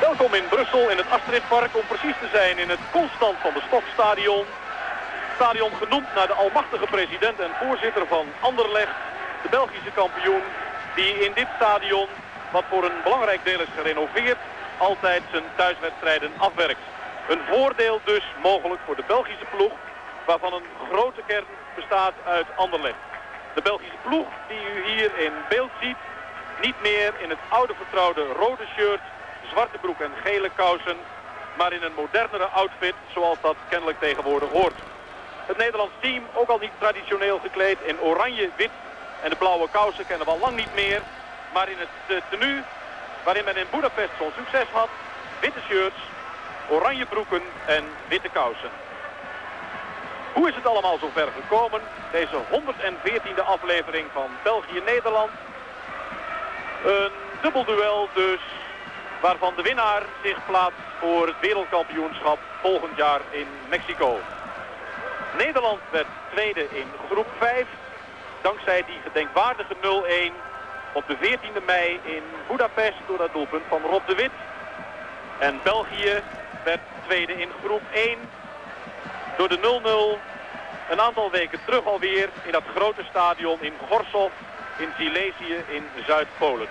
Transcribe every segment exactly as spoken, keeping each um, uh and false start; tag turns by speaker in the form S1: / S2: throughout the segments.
S1: Welkom in Brussel in het Astridpark, om precies te zijn in het Constant van de Stokstadion. Stadion genoemd naar de almachtige president en voorzitter van Anderlecht, de Belgische kampioen, die in dit stadion, wat voor een belangrijk deel is gerenoveerd, altijd zijn thuiswedstrijden afwerkt. Een voordeel dus mogelijk voor de Belgische ploeg, waarvan een grote kern bestaat uit Anderlecht. De Belgische ploeg die u hier in beeld ziet, niet meer in het oude vertrouwde rode shirt, zwarte broek en gele kousen, maar in een modernere outfit zoals dat kennelijk tegenwoordig hoort. Het Nederlands team, ook al niet traditioneel gekleed in oranje, wit en de blauwe kousen kennen we al lang niet meer, maar in het tenue waarin men in Budapest zo'n succes had, witte shirts, oranje broeken en witte kousen. Hoe is het allemaal zo ver gekomen? Deze honderdveertiende aflevering van België-Nederland. Een dubbelduel dus, waarvan de winnaar zich plaatst voor het wereldkampioenschap volgend jaar in Mexico. Nederland werd tweede in groep vijf, dankzij die gedenkwaardige nul-een op de veertiende mei in Budapest door dat doelpunt van Rob de Wit. En België werd tweede in groep één door de nul nul een aantal weken terug alweer in dat grote stadion in Gorzów in Silesië in Zuid-Polen.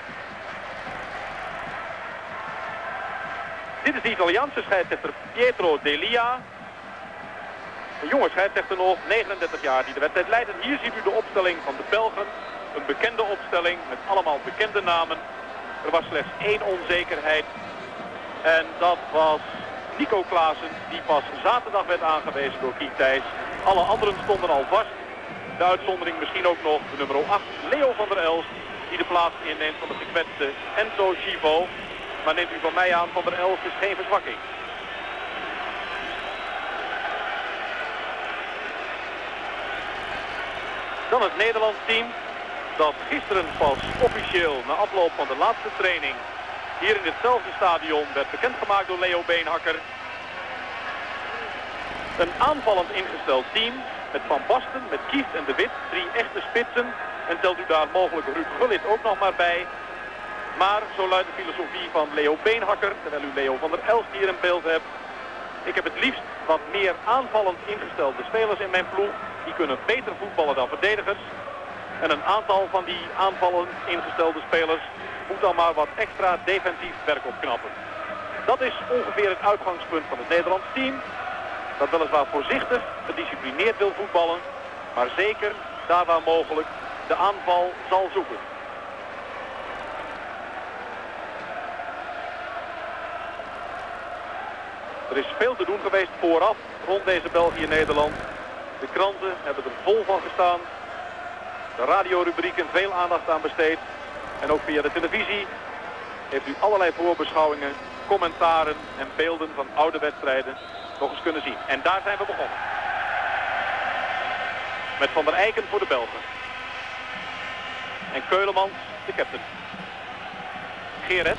S1: Dit is de Italiaanse scheidsrechter Pietro Delia. Een jonge scheidsrechter nog, negenendertig jaar, die de wedstrijd leidt. En hier ziet u de opstelling van de Belgen. Een bekende opstelling met allemaal bekende namen. Er was slechts één onzekerheid. En dat was Nico Klaassen, die pas zaterdag werd aangewezen door Kiek Thijs. Alle anderen stonden al vast. De uitzondering misschien ook nog de nummer acht, Leo van der Elst, die de plaats inneemt van de gekwetste Enzo Chivo. Maar neemt u van mij aan, Van der Elst is geen verzwakking. Dan het Nederlands team, dat gisteren pas officieel na afloop van de laatste training hier in ditzelfde stadion werd bekendgemaakt door Leo Beenhakker. Een aanvallend ingesteld team met Van Basten, met Kieft en De Wit, drie echte spitsen. En telt u daar mogelijk Ruud Gullit ook nog maar bij. Maar zo luidt de filosofie van Leo Beenhakker, terwijl u Leo van der Elst hier in beeld hebt. Ik heb het liefst wat meer aanvallend ingestelde spelers in mijn ploeg. Die kunnen beter voetballen dan verdedigers. En een aantal van die aanvallend ingestelde spelers moet dan maar wat extra defensief werk opknappen. Dat is ongeveer het uitgangspunt van het Nederlands team. Dat weliswaar voorzichtig, gedisciplineerd wil voetballen. Maar zeker, daar waar mogelijk, de aanval zal zoeken. Er is veel te doen geweest vooraf rond deze België-Nederland. De kranten hebben er vol van gestaan. De radiorubrieken veel aandacht aan besteed. En ook via de televisie heeft u allerlei voorbeschouwingen, commentaren en beelden van oude wedstrijden nog eens kunnen zien. En daar zijn we begonnen. Met Van der Eycken voor de Belgen. En Keulemans, de captain. Geert.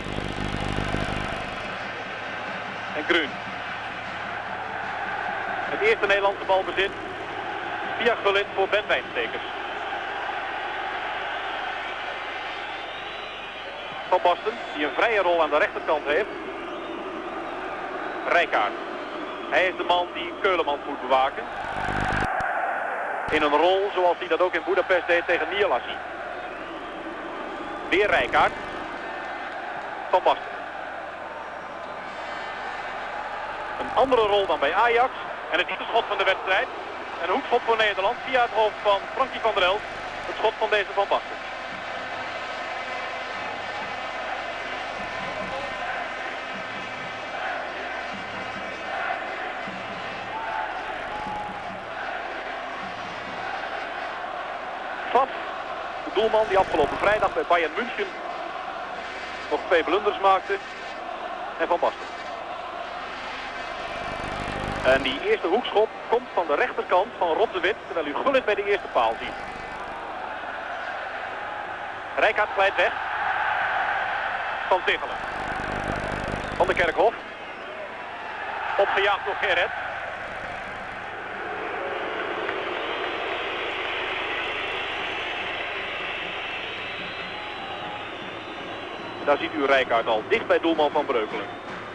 S1: En Grun. Het eerste Nederlandse balbezit via Gullit voor Ben Wijnstekers. Van Basten, die een vrije rol aan de rechterkant heeft. Rijkaard. Hij is de man die Keulemans moet bewaken. In een rol zoals hij dat ook in Budapest deed tegen Nialassi. Weer Rijkaard. Van Basten. Een andere rol dan bij Ajax. En het eerste schot van de wedstrijd. En een hoekschot voor Nederland via het hoofd van Frankie van der Elst. Het schot van deze Van Basten. Faf, de doelman die afgelopen vrijdag bij Bayern München nog twee blunders maakte. En Van Basten. En die eerste hoekschop komt van de rechterkant van Rob de Wit, terwijl u Gullit bij de eerste paal ziet. Rijkaard glijdt weg. Van Tichelen. Van de Kerkhof. Opgejaagd door Gerrit. Daar ziet u Rijkaard al, dicht bij doelman Van Breukelen.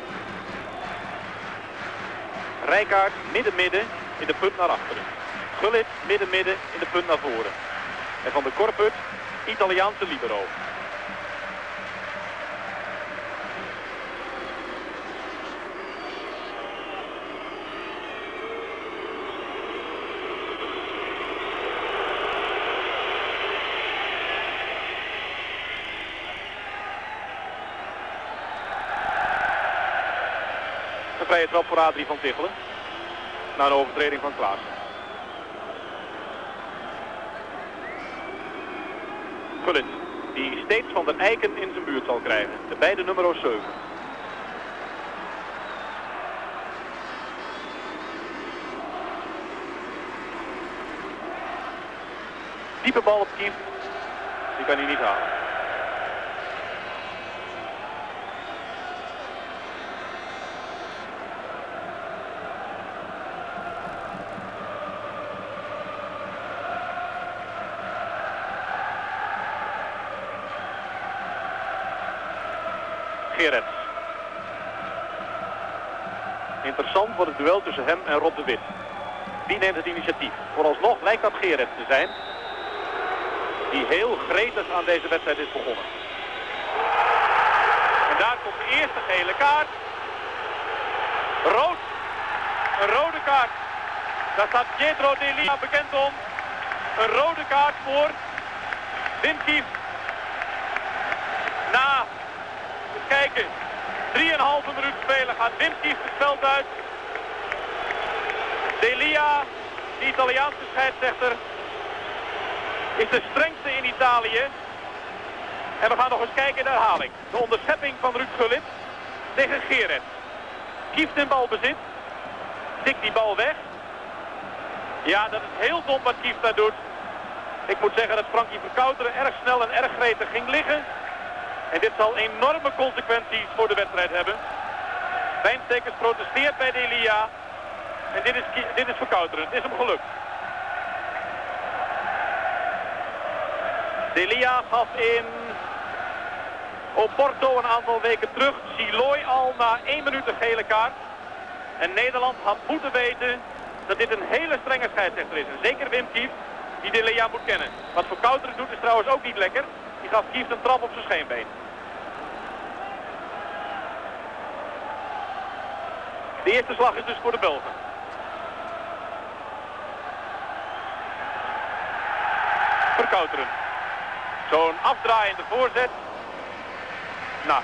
S1: Rijkaard midden-midden in de punt naar achteren. Gullit midden-midden in de punt naar voren. En Van der Korput, Italiaanse libero. Een vrije trap voor Adrie van Tichelen. Na een overtreding van Klaassen. Gullit, die steeds Van der Eiken in zijn buurt zal krijgen. De beide nummer zeven. Diepe bal op Kieft. Die kan hij niet halen. Gerrits. Interessant wordt het duel tussen hem en Rob de Wit. Wie neemt het initiatief? Vooralsnog lijkt dat Gerrits te zijn. Die heel gretig aan deze wedstrijd is begonnen. En daar komt de eerste gele kaart. Rood. Een rode kaart. Daar staat Pietro Delia bekend om. Een rode kaart voor Wim Kieft. Na, eens kijken, drieënhalve minuut spelen gaat Wim Kieft het veld uit. Delia, de Italiaanse scheidsrechter, is de strengste in Italië. En we gaan nog eens kijken in de herhaling. De onderschepping van Ruud Gullit tegen Gerrits. Kieft in balbezit. Tikt die bal weg. Ja, dat is heel dom wat Kieft daar doet. Ik moet zeggen dat Frankie Verkouteren erg snel en erg gretig ging liggen. En dit zal enorme consequenties voor de wedstrijd hebben. Wijnstekers protesteert bij Delia. En dit is, dit is Verkouteren. Het is hem gelukt. Delia gaf in Oporto een aantal weken terug Siloy al na één minuut een gele kaart. En Nederland had moeten weten dat dit een hele strenge scheidsrechter is. En zeker Wim Kieft, die Delia moet kennen. Wat Verkouteren doet is trouwens ook niet lekker. Die gaf Kieft een trap op zijn scheenbeen. De eerste slag is dus voor de Belgen. Verkouteren. Zo'n afdraaiende voorzet. Nou.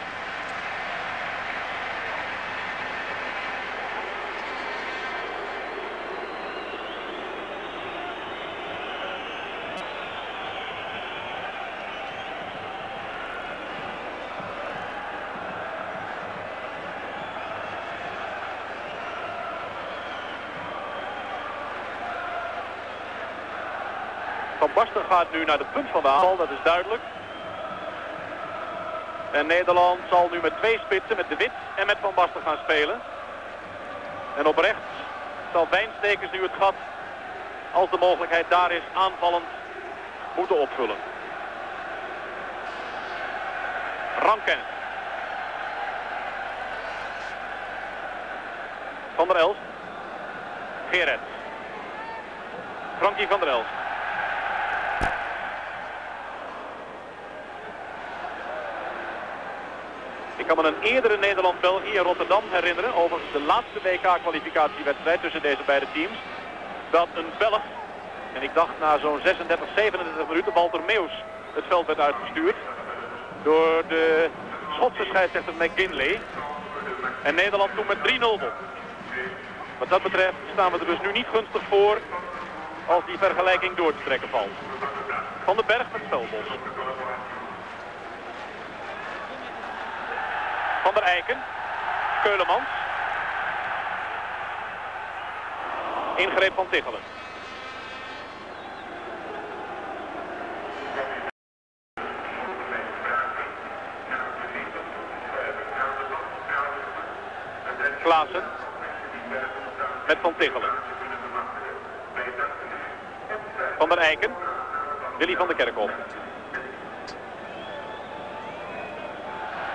S1: Van Basten gaat nu naar de punt van de aanval, dat is duidelijk. En Nederland zal nu met twee spitsen, met De Wit en met Van Basten gaan spelen. En op rechts zal Wijnstekers nu het gat, als de mogelijkheid daar is, aanvallend moeten opvullen. Ranken. Van der Elst. Gerrits. Frankie van der Elst. Ik kan me een eerdere Nederland-België in Rotterdam herinneren, overigens de laatste W K-kwalificatiewedstrijd tussen deze beide teams, dat een Belg, en ik dacht na zo'n zesendertig, zevenendertig minuten, Walter Meeuws het veld werd uitgestuurd door de Schotse scheidsrechter McGinley. En Nederland toen met drie nul won. Wat dat betreft staan we er dus nu niet gunstig voor als die vergelijking door te trekken valt. Van den Berg met Spelbos. Van der Eiken. Keulemans. Ingreep van Tichelen. Klaassen. Met Van Tichelen. Van der Eiken. Willy van der Kerkhof.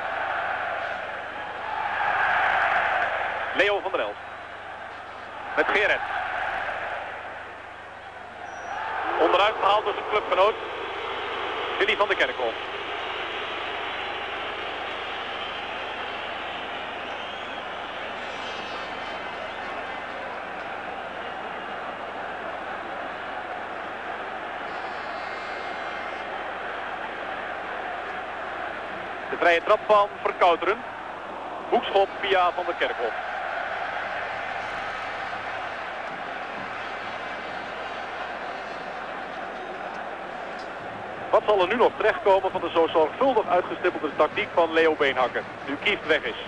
S1: Leo van der Elst. Met Gerrits. Onderuit gehaald door zijn clubgenoot. Willy van der Kerkhof. De vrije trap van Verkouteren. Hoekschop via Van der Kerkhof. Wat zal er nu nog terechtkomen van de zo zorgvuldig uitgestippelde tactiek van Leo Beenhakker, nu Kieft weg is.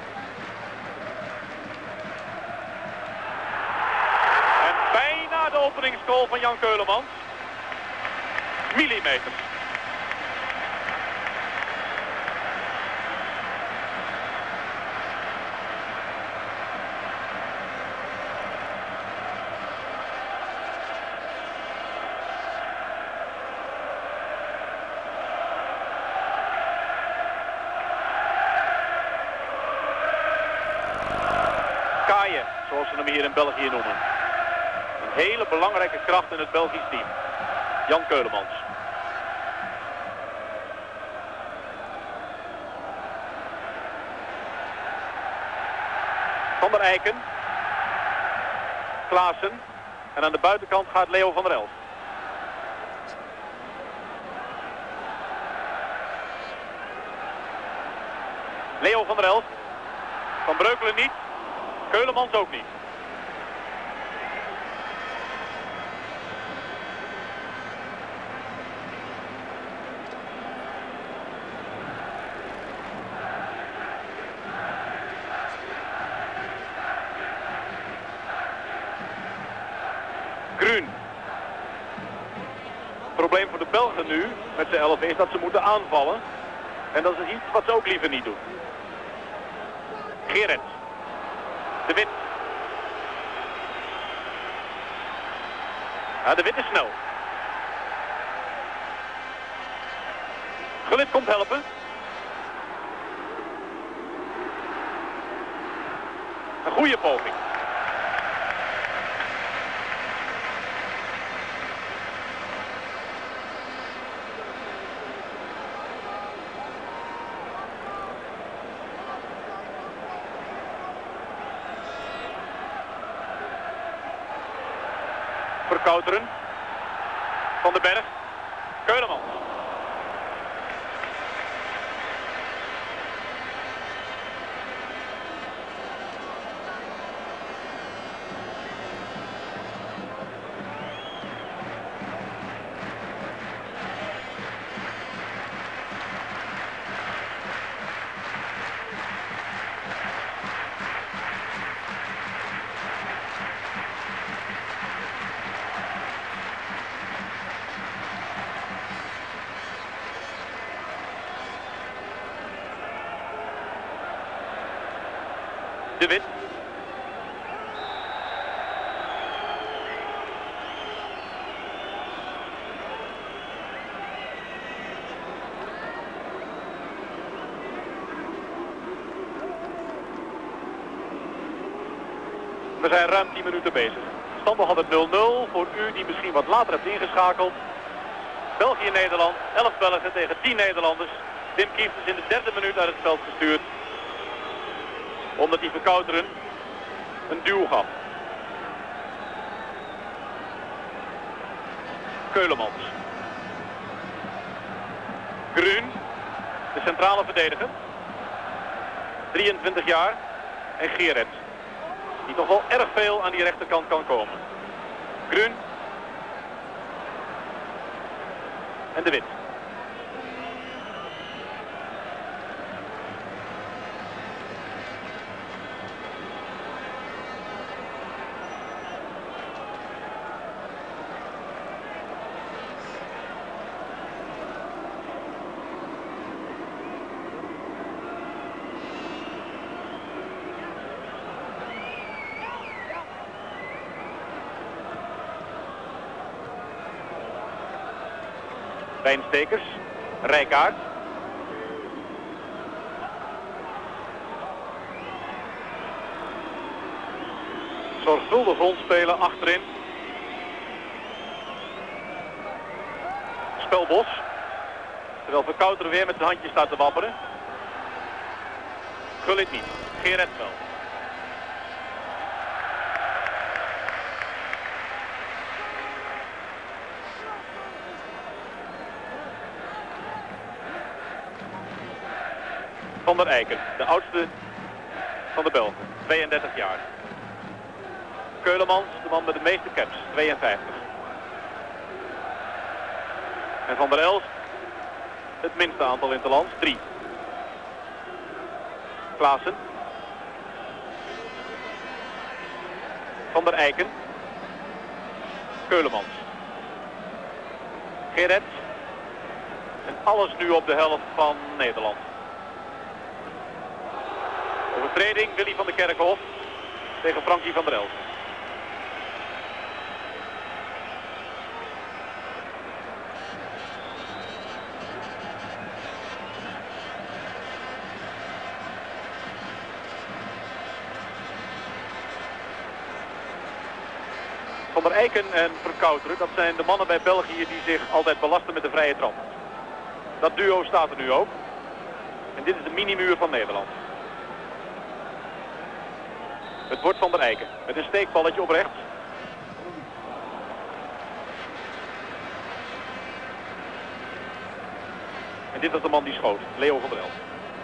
S1: En bijna de openingsgoal van Jan Keulemans. Millimeters. Kaaien, zoals ze hem hier in België noemen. Een hele belangrijke kracht in het Belgisch team. Jan Keulemans. Van der Eiken. Klaassen. En aan de buitenkant gaat Leo van der Elst. Leo van der Elst. Van Breukelen niet. Keulemans ook niet. Gruen. Het probleem voor de Belgen nu met z'n elf is dat ze moeten aanvallen. En dat is iets wat ze ook liever niet doen. Gerrits. De Wit. Ja, de Wit is snel. Gullit komt helpen. Een goede poging. Verkouteren. Van den Berg. Keulemans. De Wit. We zijn ruim tien minuten bezig. Stand nog altijd nul nul voor u die misschien wat later hebt ingeschakeld. België-Nederland, elf Belgen tegen tien Nederlanders. Wim Kieft is in de derde minuut uit het veld gestuurd. Omdat hij Verkouteren een duw gaf. Keulemans. Gruen, de centrale verdediger. drieëntwintig jaar. En Gerrits, die toch wel erg veel aan die rechterkant kan komen. Gruen. En de Wit. Wijnstekers, Rijkaard. Zorgvuldig rondspelen achterin. Spelbos. Terwijl Verkouter weer met zijn handjes staat te wapperen. Gullit niet. Gerrit wel. Van der Eiken, de oudste van de Belgen, tweeëndertig jaar. Keulemans, de man met de meeste caps, tweeënvijftig. En Van der Elst, het minste aantal in het land, drie. Klaassen. Van der Eiken. Keulemans. Gerrit. En alles nu op de helft van Nederland. Overtreding Willy van der Kerkhof tegen Frankie van der Elst. Van der Eiken en Verkouteren, dat zijn de mannen bij België die zich altijd belasten met de vrije trap. Dat duo staat er nu ook. En dit is de minimuur van Nederland. Het wordt Van der Eiken met een steekballetje op rechts. En dit was de man die schoot, Leo van der Elst.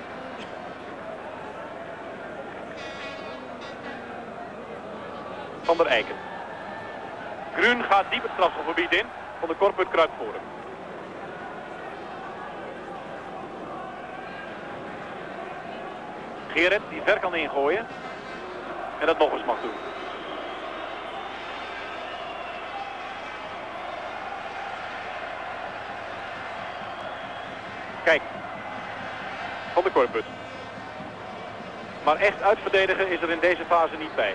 S1: Van der Eiken. Grun gaat diep het strafschopgebied in. Van de Korput kruipt voor hem. Gerrit die ver kan ingooien. En dat nog eens mag doen. Kijk. Van de Korput. Maar echt uitverdedigen is er in deze fase niet bij.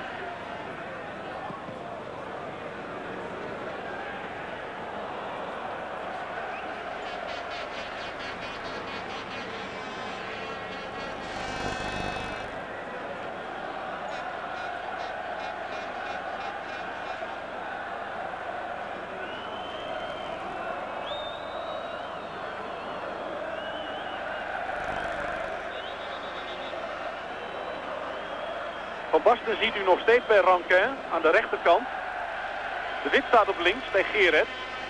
S1: Van Basten ziet u nog steeds bij Rankin aan de rechterkant. De Wit staat op links bij Gerrit.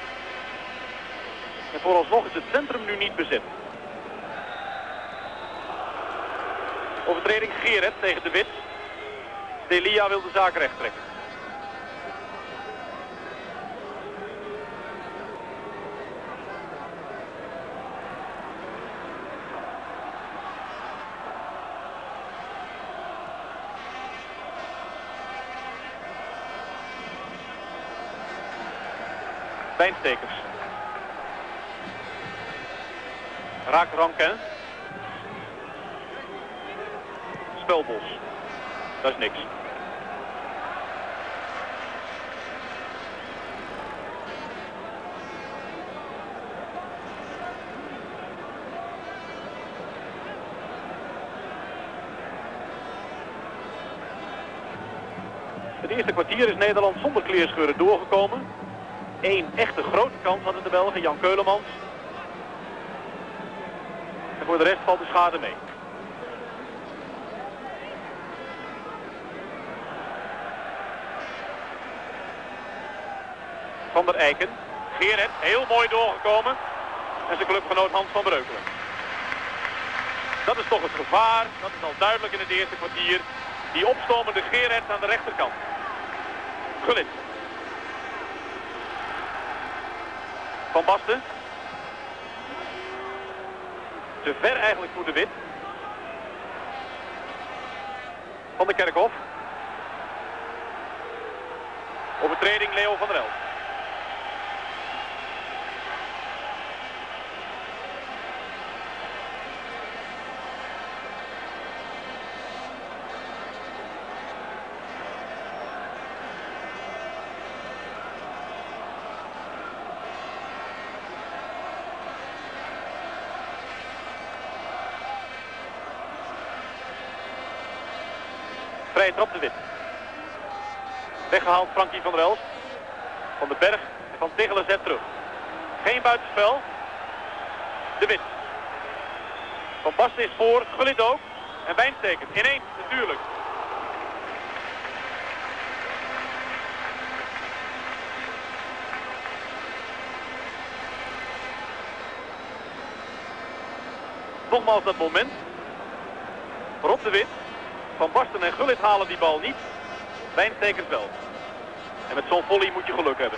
S1: En vooralsnog is het centrum nu niet bezet. Overtreding Gerrit tegen de Wit. Delia wil de zaak recht trekken. Lijnstekers. Raakt Rankin. Spelbos. Dat is niks. Het eerste kwartier is Nederland zonder kleerscheuren doorgekomen. Eén echte grote kans hadden de Belgen, Jan Keulemans. En voor de rest valt de schade mee. Van der Eiken. Gerrit, heel mooi doorgekomen. En zijn clubgenoot Hans van Breukelen. Dat is toch het gevaar, dat is al duidelijk in het eerste kwartier. Die opstomende Gerrit aan de rechterkant. Gullit. Van Basten. Te ver eigenlijk voor de Wit. Van der Kerkhof. Overtreding Leo van der Elst. Vrije trap de Wit. Weggehaald Frankie van der Elst. Van den Berg en Van Tichelen zet terug. Geen buitenspel. De Wit. Van Basten is voor, Gullit ook. En Wijnstekers. Ineens natuurlijk. Nogmaals dat moment. Rob de Wit. Van Basten en Gullit halen die bal niet. Wijnstekers wel. En met zo'n volley moet je geluk hebben.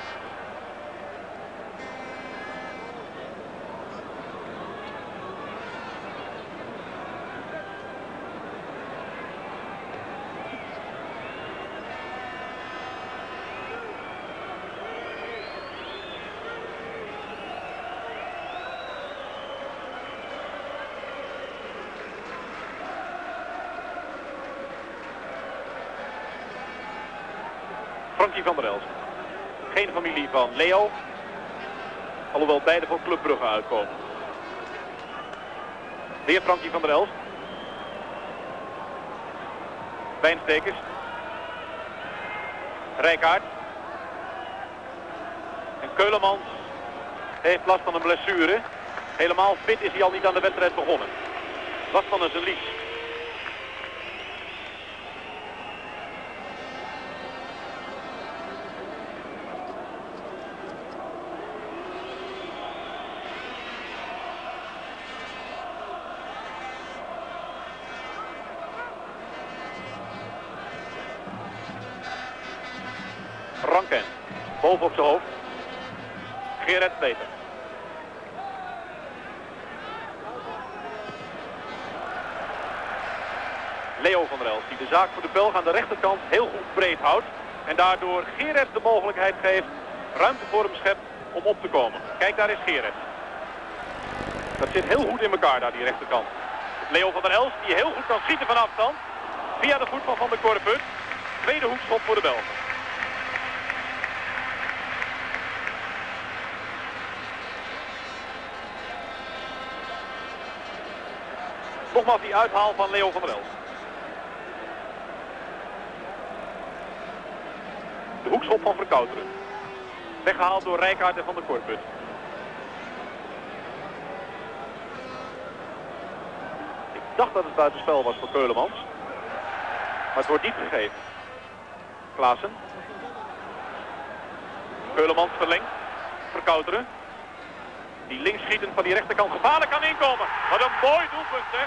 S1: Frankie van der Elst. Geen familie van Leo. Alhoewel beide voor Club Brugge uitkomen. Weer Frankie van der Elst. Wijnstekers. Rijkaard. En Keulemans heeft last van een blessure. Helemaal fit is hij al niet aan de wedstrijd begonnen. Last van een lies. Ranken, boven op zijn hoofd. Gerrit Peter. Leo van der Elst, die de zaak voor de Belg aan de rechterkant heel goed breed houdt. En daardoor Gerrit de mogelijkheid geeft, ruimte voor hem schept om op te komen. Kijk, daar is Gerrit. Dat zit heel goed in elkaar daar, die rechterkant. Leo van der Elst, die heel goed kan schieten van afstand. Via de voet van Van der Korput. Tweede hoekschop voor de Belgen. Nogmaals die uithaal van Leo van der Elst. De hoekschop van Verkouteren. Weggehaald door Rijkaard en Van der Korput. Ik dacht dat het buitenspel was voor Keulemans. Maar het wordt niet gegeven. Klaassen. Keulemans verlengt. Verkouteren. Die linksschietend van die rechterkant gevaarlijk kan inkomen. Wat een mooi doelpunt, zeg.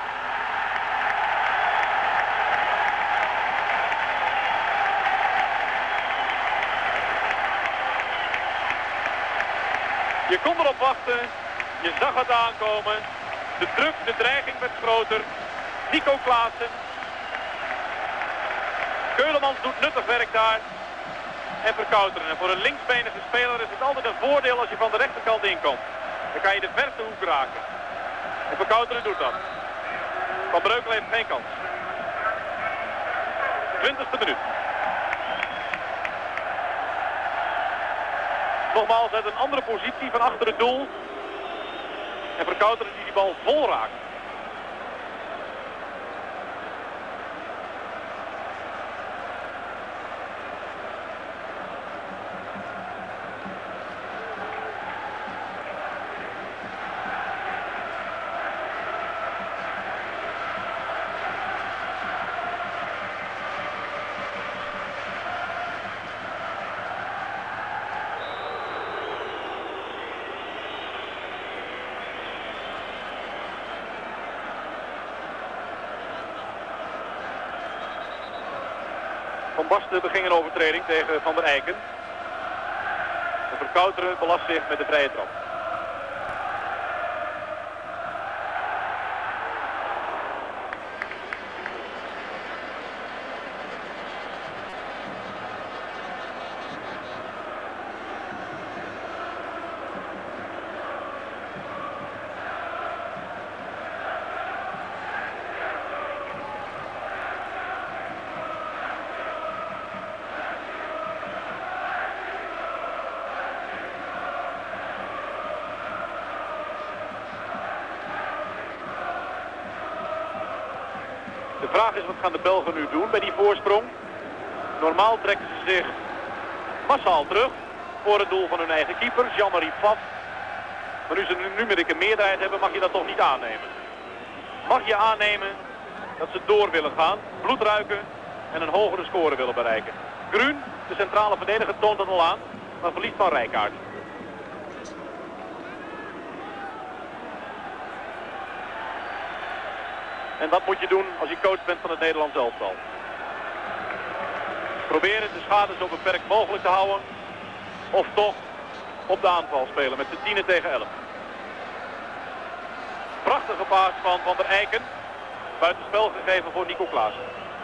S1: Je kon erop wachten. Je zag het aankomen. De druk, de dreiging werd groter. Nico Klaassen. Keulemans doet nuttig werk daar. En Verkouteren. En voor een linksbenige speler is het altijd een voordeel als je van de rechterkant inkomt. Dan kan je de verste hoek raken. En Verkouteren doet dat. Van Breukelen heeft geen kans. twintigste minuut. Nogmaals uit een andere positie van achter het doel. En Verkouteren die die bal vol raakt. Van Basten beging een overtreding tegen Van der Eiken. De Verkouteren belast zich met de vrije trap. De vraag is, wat gaan de Belgen nu doen bij die voorsprong? Normaal trekken ze zich massaal terug voor het doel van hun eigen keeper, Jean-Marie Pfaff. Maar nu ze nu numerieke een meerderheid hebben, mag je dat toch niet aannemen. Mag je aannemen dat ze door willen gaan, bloed ruiken en een hogere score willen bereiken. Gruen, de centrale verdediger, toont dat al aan, maar verliest van Rijkaard. En wat moet je doen als je coach bent van het Nederlands elftal? Proberen de schade zo beperkt mogelijk te houden. Of toch op de aanval spelen met z'n tienen tegen elf. Prachtige paas van Van der Eycken. Buitenspel gegeven voor Nico Klaassen.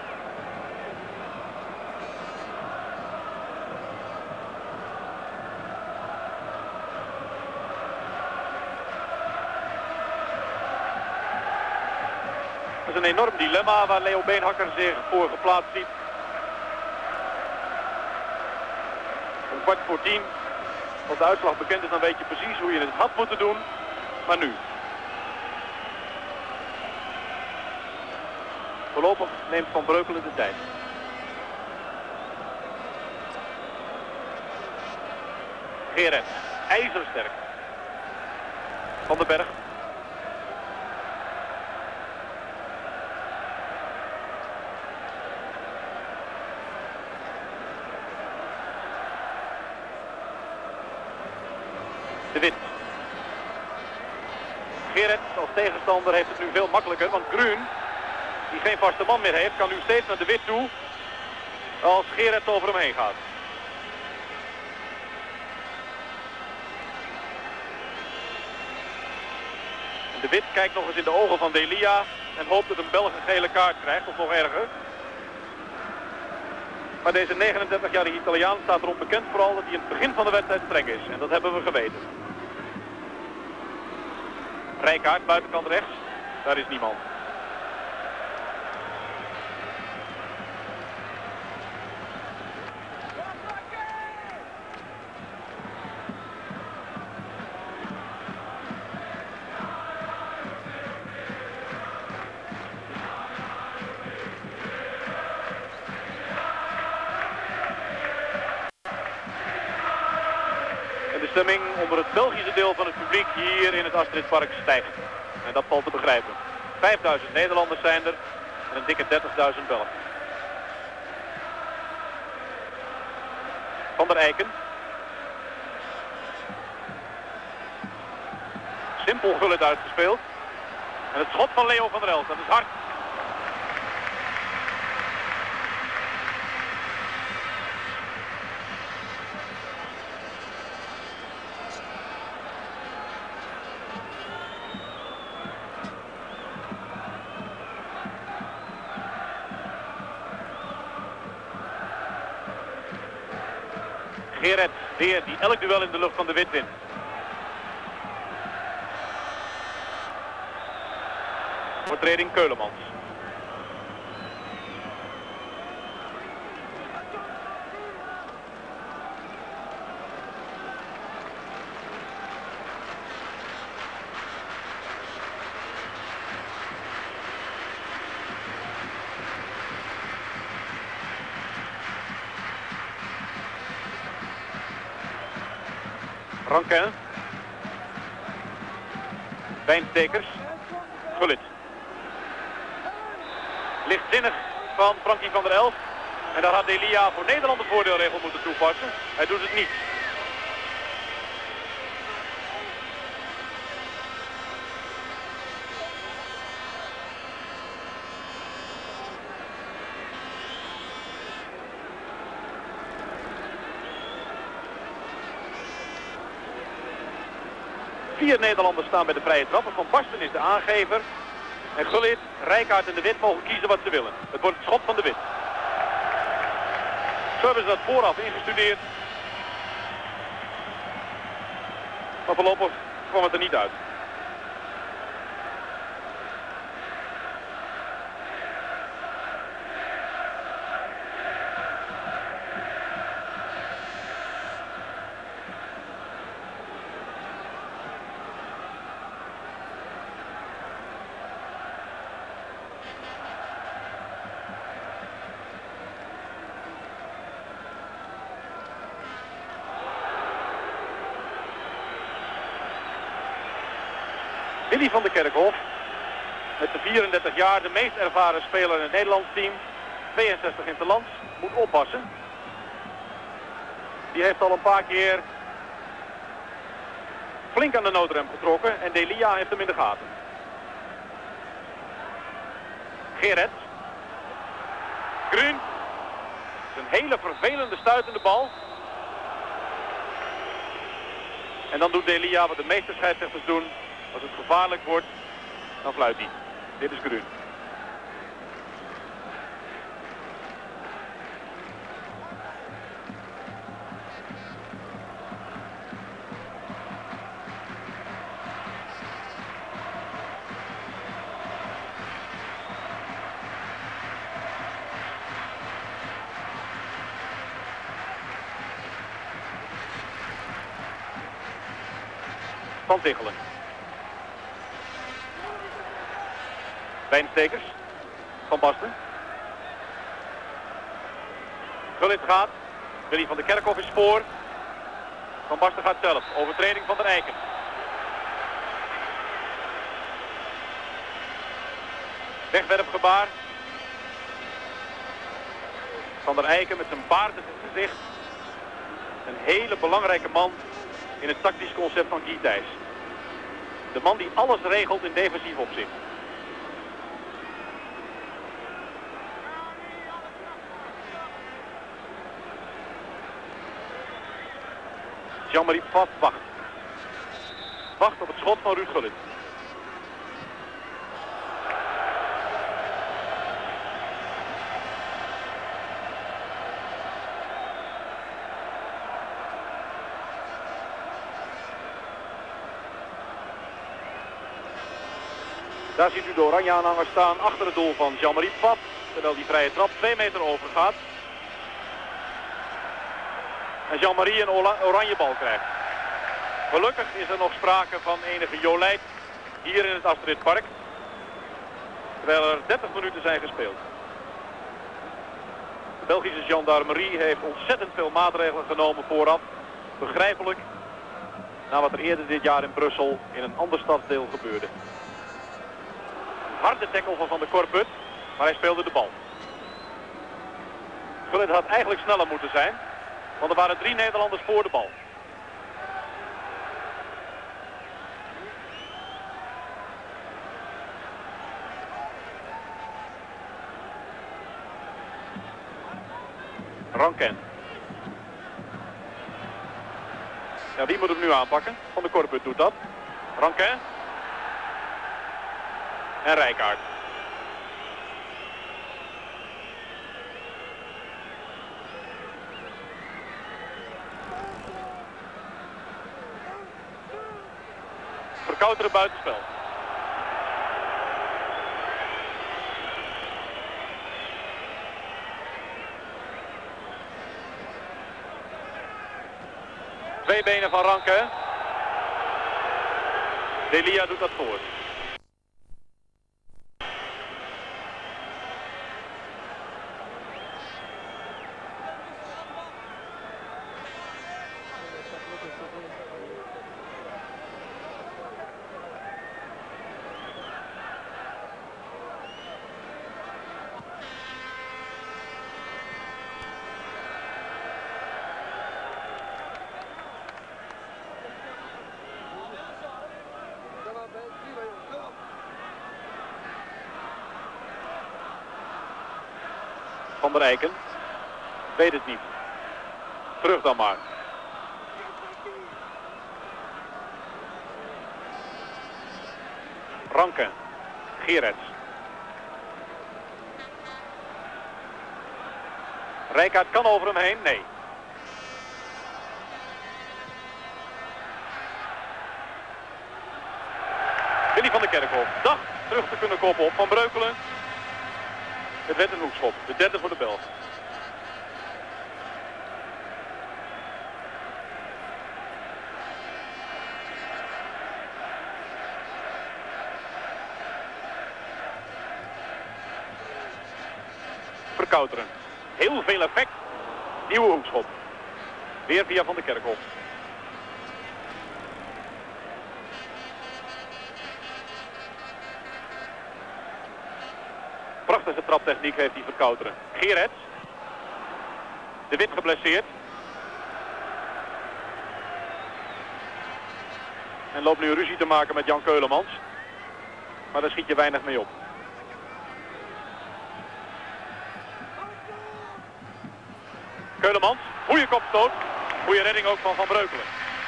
S1: Dat is een enorm dilemma waar Leo Beenhakker zich voor geplaatst ziet. Om kwart voor tien, als de uitslag bekend is, dan weet je precies hoe je het had moeten doen. Maar nu. Voorlopig neemt Van Breukelen de tijd. Gerrit, ijzersterk. Van den Berg. De Wit. Gerrit als tegenstander heeft het nu veel makkelijker, want Gruen, die geen vaste man meer heeft, kan nu steeds naar De Wit toe als Gerrit over hem heen gaat. De Wit kijkt nog eens in de ogen van Delia en hoopt dat een Belg een gele kaart krijgt, of nog erger. Maar deze negenendertigjarige Italiaan staat erop bekend vooral dat hij in het begin van de wedstrijd streng is. En dat hebben we geweten. Rijkaard, buitenkant rechts. Daar is niemand. De stemming onder het Belgische deel van het publiek hier in het Astridpark stijgt. En dat valt te begrijpen. vijfduizend Nederlanders zijn er en een dikke dertigduizend Belgen. Van der Eycken. Simpel Gullit uitgespeeld. En het schot van Leo van der Elst, dat is hard. Gerrit weer die elk duel in de lucht van De Wit wint. Overtreding Keulemans. Rankin. Wijnstekers. Gullit. Lichtzinnig van Frankie van der Elst. En daar had Delia voor Nederland de voordeelregel moeten toepassen. Hij doet het niet. Vier Nederlanders staan bij de vrije trappen. Van Basten is de aangever. En Gullit, Rijkaard en De Wit mogen kiezen wat ze willen. Het wordt het schot van De Wit. Zo hebben ze dat vooraf ingestudeerd. Maar voorlopig kwam het er niet uit. Willy van der Kerkhof, met de vierendertig jaar, de meest ervaren speler in het Nederlands team. tweeënzestig in het land, moet oppassen. Die heeft al een paar keer flink aan de noodrem getrokken en Delia heeft hem in de gaten. Gerets. Grun. Een hele vervelende stuitende bal. En dan doet Delia wat de meeste scheidsrechters doen. Als het gevaarlijk wordt, dan fluit hij. Dit is Grun. Van Tichelen. Wijnstekers. Van Basten. Gullit gaat. Willy van der Kerkhof is voor. Van Basten gaat zelf. Overtreding van der Eiken. Wegwerpgebaar. Van der Eiken met zijn baard in het gezicht. Een hele belangrijke man in het tactisch concept van Guy Thijs. De man die alles regelt in defensief opzicht. Jean-Marie Pfaff wacht. Wacht op het schot van Ruud Gullit. Daar ziet u de oranje aanhangers staan achter het doel van Jean-Marie Pfaff. Terwijl die vrije trap twee meter overgaat. En Jean-Marie een oranje bal krijgt. Gelukkig is er nog sprake van enige jolijt hier in het Astridpark. Terwijl er dertig minuten zijn gespeeld. De Belgische gendarmerie heeft ontzettend veel maatregelen genomen vooraf. Begrijpelijk. Na wat er eerder dit jaar in Brussel in een ander stadsdeel gebeurde. Harde tackle van Van der Korput, maar hij speelde de bal. Gullit had eigenlijk sneller moeten zijn, want er waren drie Nederlanders voor de bal. Rankin. Ja, wie moet hem nu aanpakken? Van der Korput doet dat. Rankin. En Rijkaard. Verkouteren buitenspel. Twee benen van Ranke. Delia doet dat voor. Van der Eiken. Weet het niet. Terug dan maar. Ranke. Gerets. Rijkaard kan over hem heen. Nee. Willy van der Kerkhof dacht terug te kunnen koppen op Van Breukelen. Het werd een hoekschop. De derde voor de Belg. Verkouteren. Heel veel effect. Nieuwe hoekschop. Weer via Van der Kerkhof. prachtige traptechniek heeft die Verkouteren. Gerets. De Wit geblesseerd. En loopt nu een ruzie te maken met Jan Keulemans. Maar daar schiet je weinig mee op. Keulemans, goede kopstoot. Goede redding ook van Van Breukelen.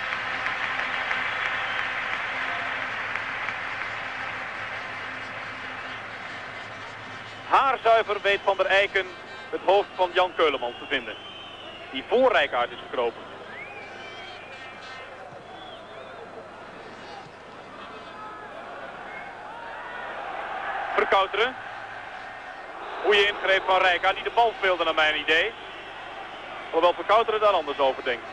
S1: Haarzuiver weet Van der Eiken het hoofd van Jan Keulemans te vinden. Die voor Rijkaard is gekropen. Verkouteren. Goeie ingreep van Rijkaard die de bal speelde naar mijn idee. Hoewel Verkouteren daar anders over denkt.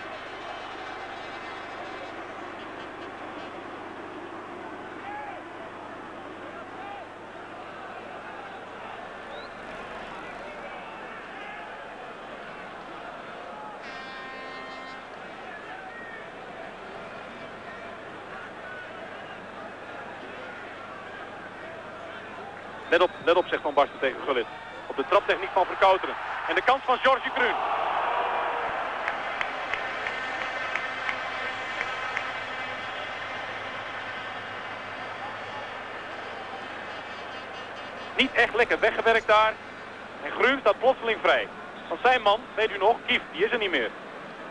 S1: Let op, let op, zegt Van Basten tegen Gullit. Op de traptechniek van Verkouteren. En de kans van George Kruun. Niet echt lekker weggewerkt daar. En Gruun staat plotseling vrij. Want zijn man, weet u nog, Kief, die is er niet meer.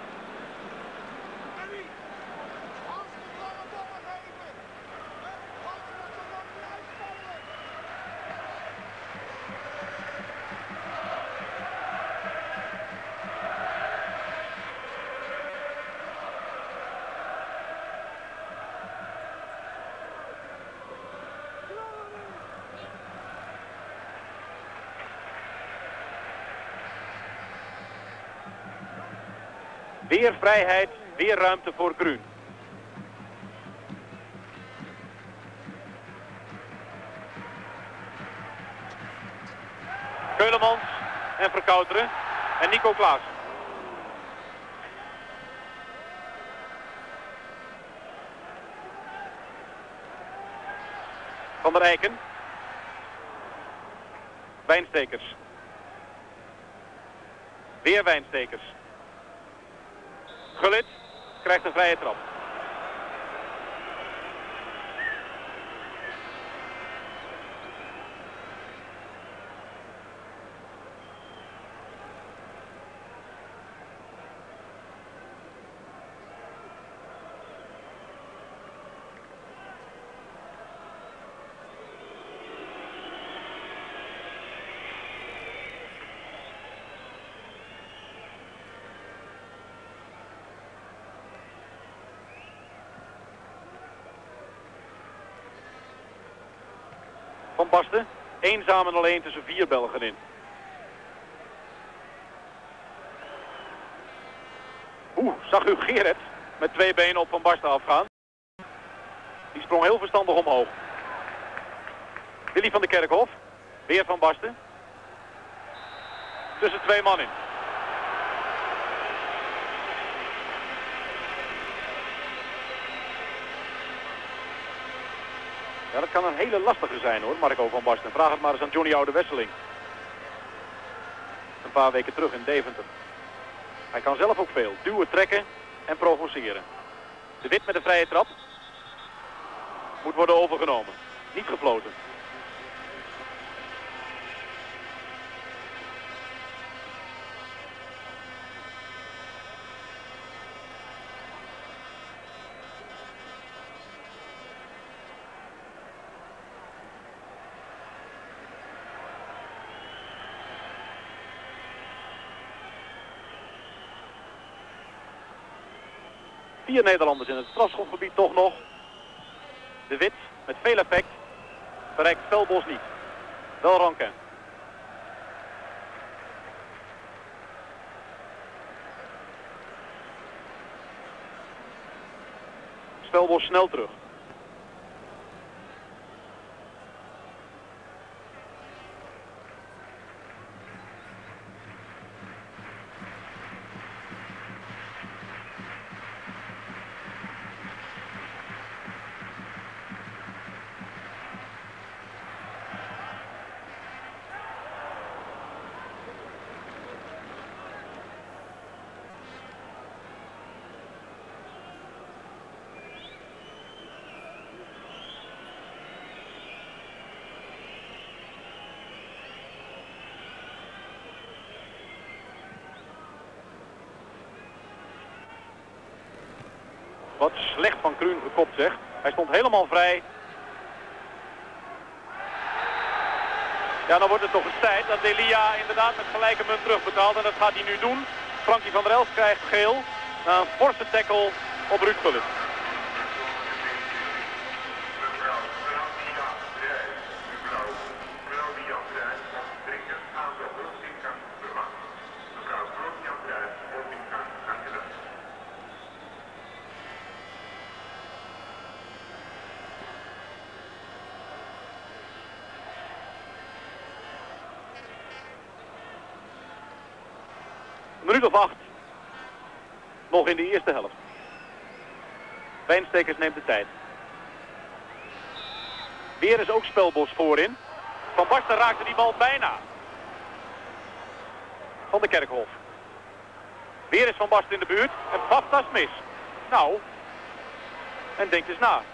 S1: Weer vrijheid, weer ruimte voor Kruun. Keulemans en Verkouteren en Nico Klaas. Van der Eiken. Wijnstekers. Weer Wijnstekers. Gullit krijgt een vrije trap. Van Basten, eenzaam en alleen tussen vier Belgen in. Oeh, zag u Gerets met twee benen op Van Basten afgaan? Die sprong heel verstandig omhoog. Willy van der Kerkhof, weer Van Basten. Tussen twee man in. Ja, dat kan een hele lastige zijn hoor, Marco van Basten. Vraag het maar eens aan Johnny Oude Wesseling. Een paar weken terug in Deventer. Hij kan zelf ook veel. Duwen, trekken en provoceren. De Wit met een vrije trap. Moet worden overgenomen. Niet gefloten. Vier Nederlanders in het strafschopgebied toch nog. De Wit met veel effect bereikt Velbos niet. Wel Rankin. Velbos snel terug. Wat slecht van Kruun gekopt, zeg. Hij stond helemaal vrij. Ja, dan wordt het toch eens tijd dat Delia inderdaad met gelijke munt terugbetaalt. En dat gaat hij nu doen. Frankie van der Elst krijgt geel. Na een forse tackle op Ruud Gullit. Een minuut of acht. Nog in de eerste helft. Wijnstekers neemt de tijd. Weer is ook Spelbos voorin. Van Basten raakte die bal bijna. Van de Kerkhof. Weer is Van Basten in de buurt. En Baftas mis. Nou. En denkt eens na.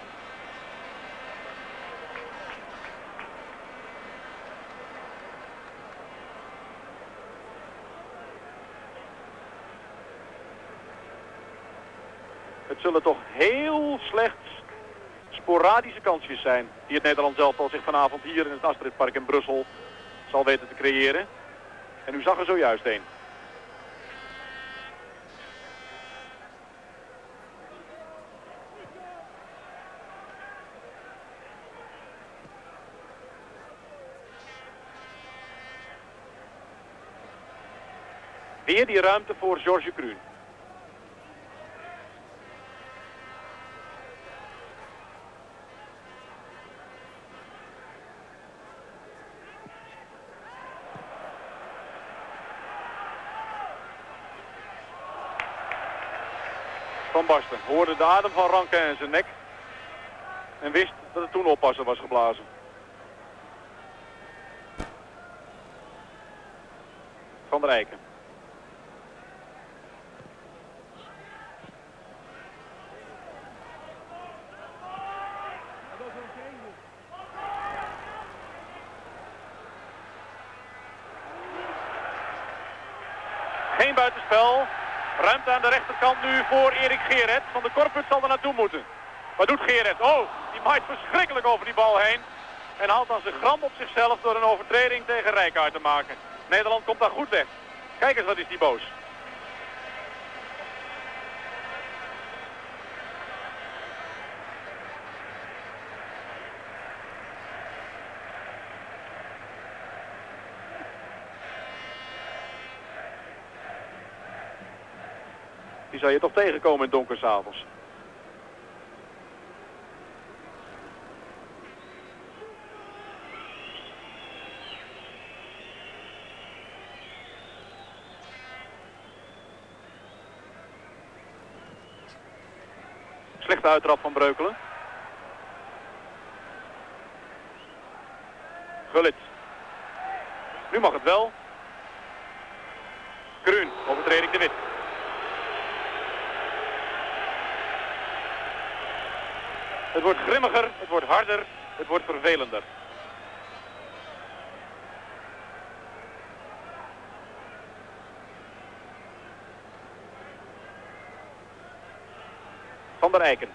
S1: Het zullen toch heel slecht sporadische kansjes zijn die het Nederland zelf al zich vanavond hier in het Astridpark in Brussel zal weten te creëren. En u zag er zojuist een. Weer die ruimte voor Georges Kruun. Van Basten hoorde de adem van Rankin in zijn nek en wist dat het toen oppassen was geblazen. Van der Eiken. Geen buitenspel. Ruimte aan de rechterkant nu voor Erik Gerrit. Van de Korput zal er naartoe moeten. Wat doet Gerrit? Oh, die maait verschrikkelijk over die bal heen. En haalt dan zijn gram op zichzelf door een overtreding tegen Rijkaard te maken. Nederland komt daar goed weg. Kijk eens, wat is die boos. Die zal je toch tegenkomen in donker 's avonds. Slechte uittrap van Breukelen. Gullit. Nu mag het wel. Kruun, overtreding de Wit. Het wordt grimmiger, het wordt harder, het wordt vervelender. Van der Eiken.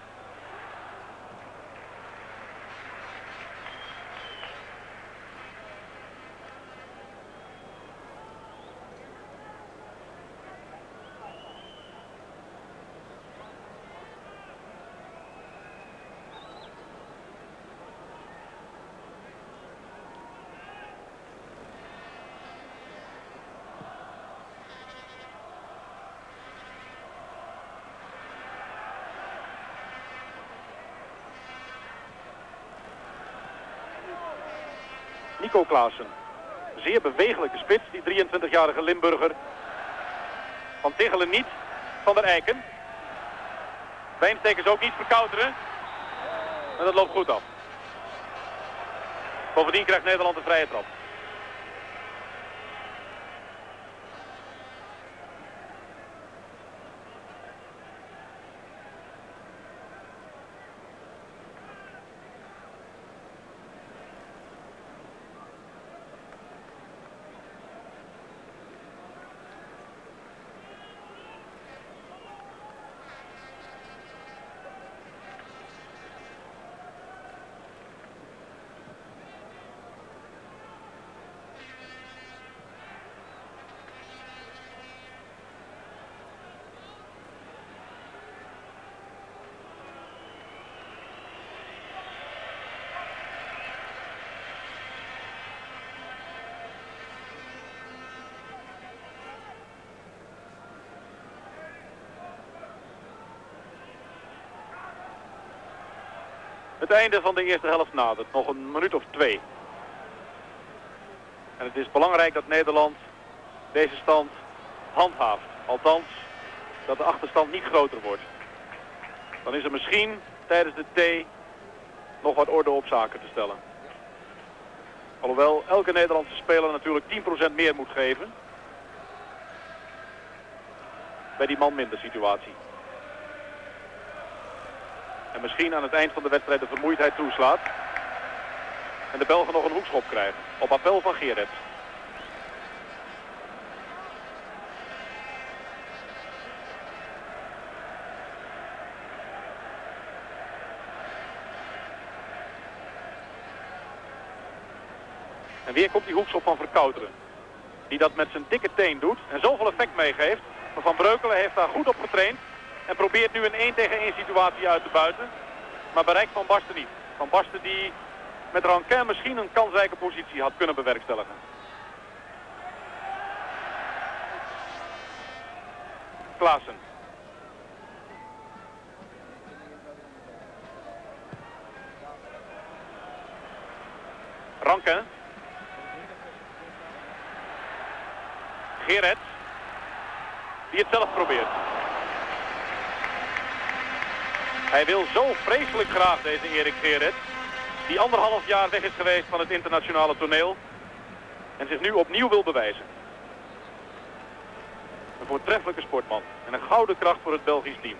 S1: Nico Klaassen. Zeer bewegelijke spits, die drieëntwintigjarige Limburger. Van Tichelen niet. Van der Eiken. Wijnstekers ook niet verkouteren. En dat loopt goed af. Bovendien krijgt Nederland een vrije trap. Het einde van de eerste helft nadert. Nog een minuut of twee. En het is belangrijk dat Nederland deze stand handhaaft. Althans, dat de achterstand niet groter wordt. Dan is er misschien tijdens de thee nog wat orde op zaken te stellen. Alhoewel elke Nederlandse speler natuurlijk tien procent meer moet geven. Bij die man minder situatie. En misschien aan het eind van de wedstrijd de vermoeidheid toeslaat. En de Belgen nog een hoekschop krijgen. Op appel van Gerrits. En weer komt die hoekschop van Verkouteren. Die dat met zijn dikke teen doet en zoveel effect meegeeft. Maar Van Breukelen heeft daar goed op getraind. En probeert nu een één tegen één situatie uit te buiten. Maar bereikt Van Basten niet. Van Basten die met Rankin misschien een kansrijke positie had kunnen bewerkstelligen. Klaassen. Rankin. Gerrits. Die het zelf probeert. Hij wil zo vreselijk graag, deze Erik Gerrits, die anderhalf jaar weg is geweest van het internationale toneel en zich nu opnieuw wil bewijzen. Een voortreffelijke sportman en een gouden kracht voor het Belgisch team.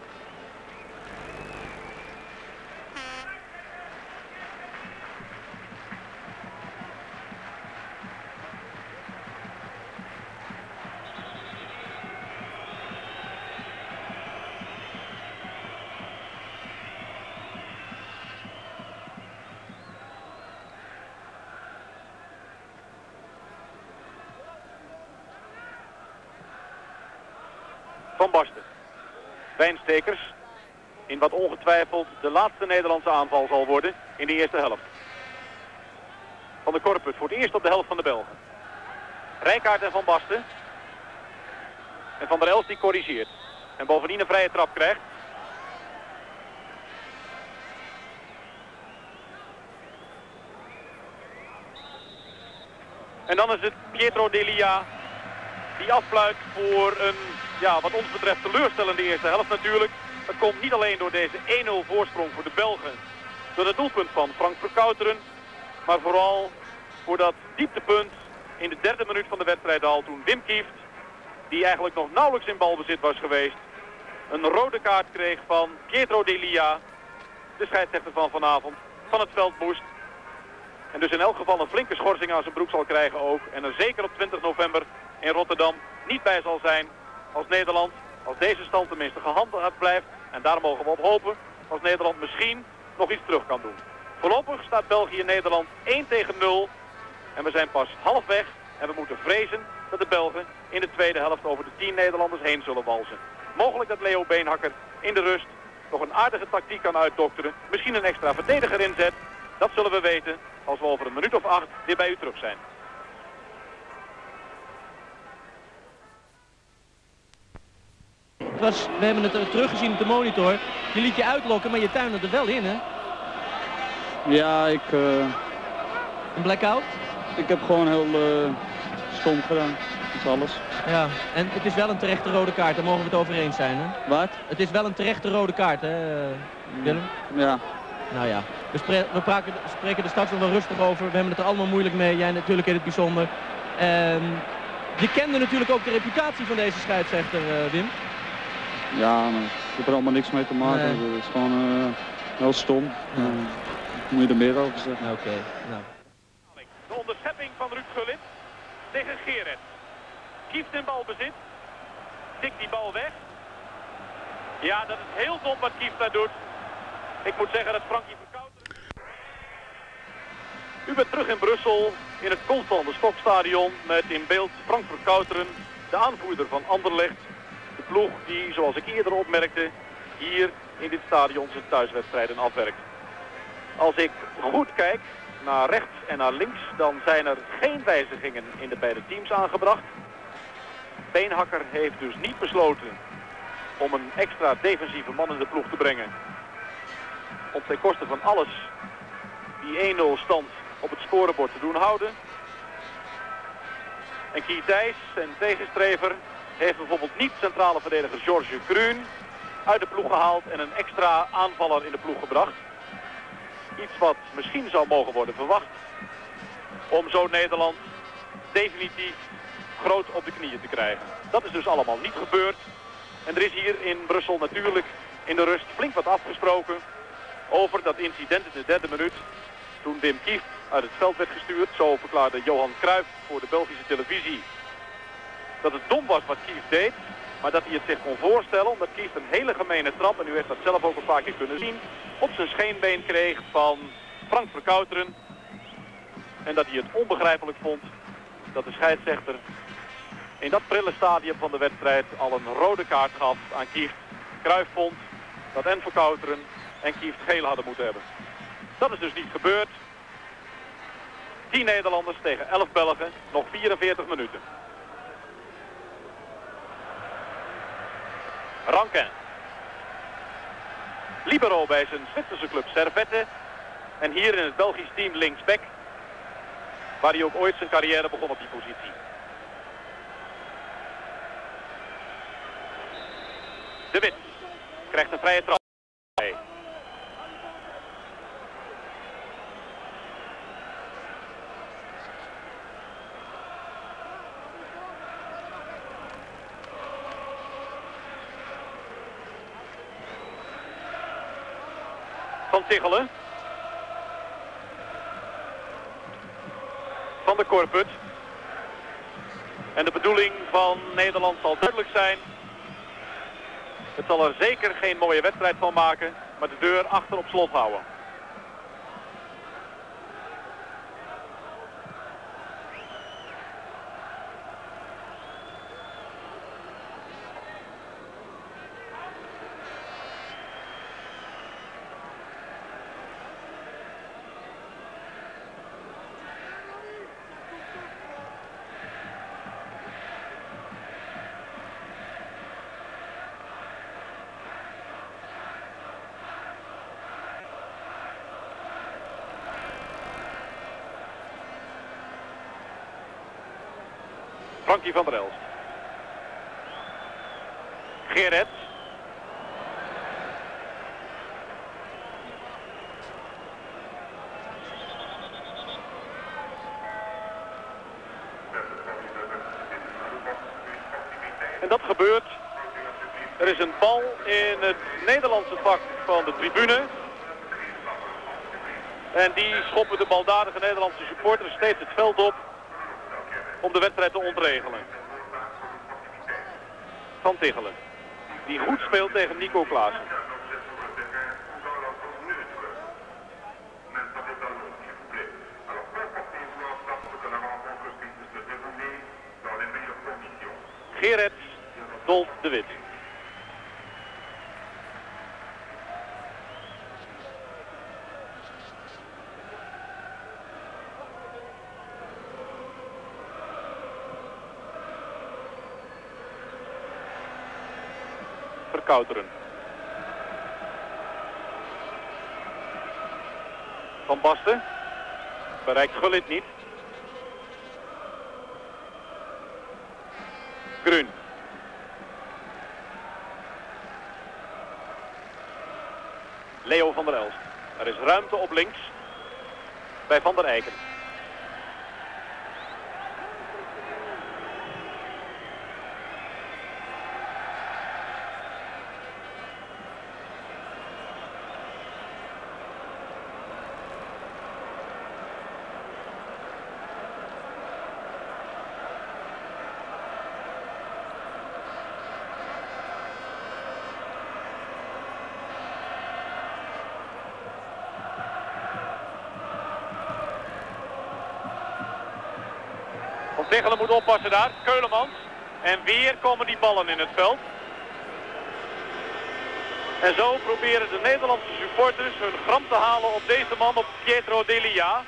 S1: Van Basten. Wijnstekers. In wat ongetwijfeld de laatste Nederlandse aanval zal worden in de eerste helft. Van de Korput voor het eerst op de helft van de Belgen. Rijkaard en Van Basten. En Van der Elst die corrigeert. En bovendien een vrije trap krijgt. En dan is het Pietro Delia die afpluit voor een, ja, wat ons betreft teleurstellende eerste helft natuurlijk. Het komt niet alleen door deze één nul voorsprong voor de Belgen, door het doelpunt van Frank Verkouteren, maar vooral voor dat dieptepunt in de derde minuut van de wedstrijd al, toen Wim Kieft, die eigenlijk nog nauwelijks in balbezit was geweest, een rode kaart kreeg van Pietro Delia, de scheidsrechter van vanavond, van het veld moest. En dus in elk geval een flinke schorsing aan zijn broek zal krijgen ook. En er zeker op twintig november in Rotterdam niet bij zal zijn als Nederland, als deze stand tenminste gehandhaafd blijft. En daar mogen we op hopen als Nederland misschien nog iets terug kan doen. Voorlopig staat België-Nederland één tegen nul. En we zijn pas halfweg. En we moeten vrezen dat de Belgen in de tweede helft over de tien Nederlanders heen zullen walsen. Mogelijk dat Leo Beenhakker in de rust nog een aardige tactiek kan uitdokteren. Misschien een extra verdediger inzet. Dat zullen we weten als we over een minuut of acht weer bij u terug zijn.
S2: Het was, we hebben het teruggezien op de monitor. Je liet je uitlokken, maar je tuinde er wel in, hè?
S3: Ja, ik... Uh...
S2: Een blackout?
S3: Ik heb gewoon heel uh, stom gedaan. Dat is alles.
S2: Ja, en het is wel een terechte rode kaart, daar mogen we het over eens zijn, hè?
S3: Wat?
S2: Het is wel een terechte rode kaart, hè, Willem?
S3: Ja.
S2: Nou ja, we, spre we praken, spreken er straks nog wel rustig over. We hebben het er allemaal moeilijk mee, jij natuurlijk in het bijzonder. Um, je kende natuurlijk ook de reputatie van deze scheidsrechter, uh, Wim.
S3: Ja, maar ik heb er allemaal niks mee te maken. Nee. Het is gewoon uh, heel stom. Ja. Uh, moet je er meer over zeggen.
S2: Oké, okay. Nou.
S1: De onderschepping van Ruud Gullit tegen Gerrits. Kieft in balbezit. Tikt die bal weg. Ja, dat is heel dom wat Kieft daar doet. Ik moet zeggen dat Frankie Verkouteren... U bent terug in Brussel in het Constante Stokstadion met in beeld Frank Verkouteren, de aanvoerder van Anderlecht. De ploeg die, zoals ik eerder opmerkte, hier in dit stadion zijn thuiswedstrijden afwerkt. Als ik goed kijk naar rechts en naar links, dan zijn er geen wijzigingen in de beide teams aangebracht. Beenhakker heeft dus niet besloten om een extra defensieve man in de ploeg te brengen. om ten koste van alles die een nul stand op het scorebord te doen houden. En Guy Thijs, zijn tegenstrever, heeft bijvoorbeeld niet centrale verdediger George Kruun uit de ploeg gehaald en een extra aanvaller in de ploeg gebracht. Iets wat misschien zou mogen worden verwacht om zo Nederland definitief groot op de knieën te krijgen. Dat is dus allemaal niet gebeurd. En er is hier in Brussel natuurlijk in de rust flink wat afgesproken over dat incident in de derde minuut. Toen Wim Kieft uit het veld werd gestuurd, zo verklaarde Johan Cruijff voor de Belgische televisie dat het dom was wat Kieft deed, maar dat hij het zich kon voorstellen omdat Kieft een hele gemene trap, en u heeft dat zelf ook een paar keer kunnen zien, op zijn scheenbeen kreeg van Frank Verkouteren. En dat hij het onbegrijpelijk vond dat de scheidsrechter in dat prille stadium van de wedstrijd al een rode kaart gaf aan Kieft. Cruijff vond dat en Verkouteren en Kieft geel hadden moeten hebben. Dat is dus niet gebeurd. tien Nederlanders tegen elf Belgen, nog vierenveertig minuten. Rankin. Libero bij zijn Zwitserse club Servette. En hier in het Belgisch team linksback, waar hij ook ooit zijn carrière begon op die positie. De Wit krijgt een vrije trap. Van Tichelen. Van de Korput. En de bedoeling van Nederland zal duidelijk zijn. Het zal er zeker geen mooie wedstrijd van maken, maar de deur achter op slot houden. Frankie van der Elst. Gerets. En dat gebeurt. Er is een bal in het Nederlandse vak van de tribune. En die schoppen de baldadige Nederlandse supporters steeds het veld op om de wedstrijd te ontregelen. Van Tichelen, die goed speelt tegen Nico Klaassen. Gerets, Dolf de Wit. Verkouteren. Van Basten. Bereikt Gullit niet. Kruun. Leo van der Elst. Er is ruimte op links bij Van der Eycken. Tichelen moet oppassen daar, Keulemans. En weer komen die ballen in het veld. En zo proberen de Nederlandse supporters hun gram te halen op deze man, op Pietro Delia.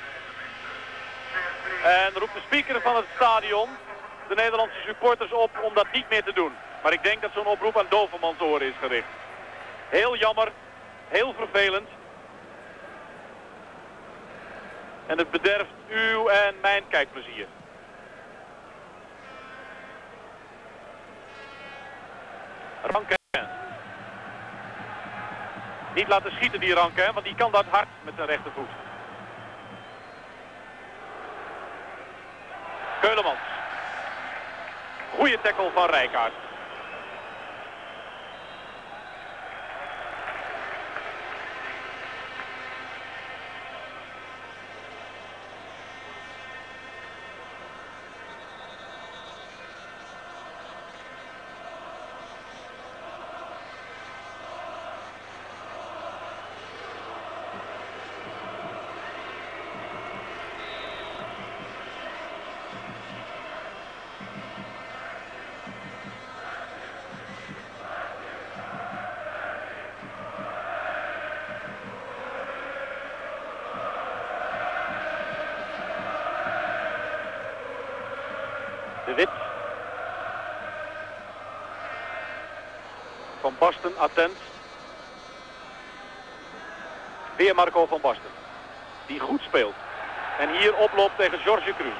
S1: En roept de speaker van het stadion de Nederlandse supporters op om dat niet meer te doen. Maar ik denk dat zo'n oproep aan Dovermans oren is gericht. Heel jammer, heel vervelend. En het bederft uw en mijn kijkplezier. Rankin. Niet laten schieten die Rankin, want die kan dat hard met zijn rechtervoet. Keulemans. Goeie tackle van Rijkaard. De Wit. Van Basten, attent. Weer Marco van Basten. Die goed speelt. En hier oploopt tegen George Kruun.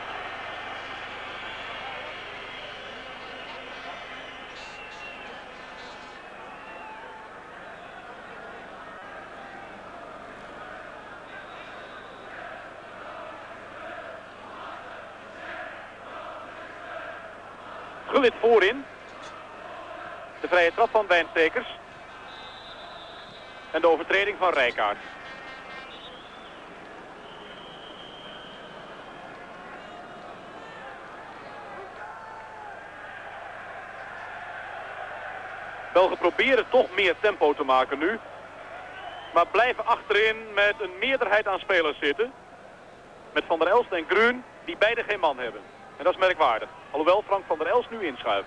S1: Gullit voorin. De vrije trap van Wijnstekers. En de overtreding van Rijkaard. Belgen proberen toch meer tempo te maken nu. Maar blijven achterin met een meerderheid aan spelers zitten. Met Van der Elst en Gruun die beide geen man hebben. En dat is merkwaardig. Alhoewel Frank van der Elst nu inschuift.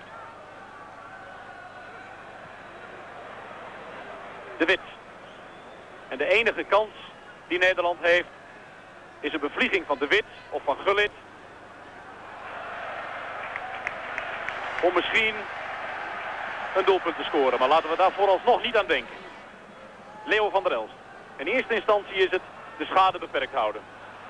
S1: De Wit. En de enige kans die Nederland heeft is een bevlieging van de Wit of van Gullit. Om misschien een doelpunt te scoren. Maar laten we daar vooralsnog niet aan denken. Leo van der Elst. In eerste instantie is het de schade beperkt houden.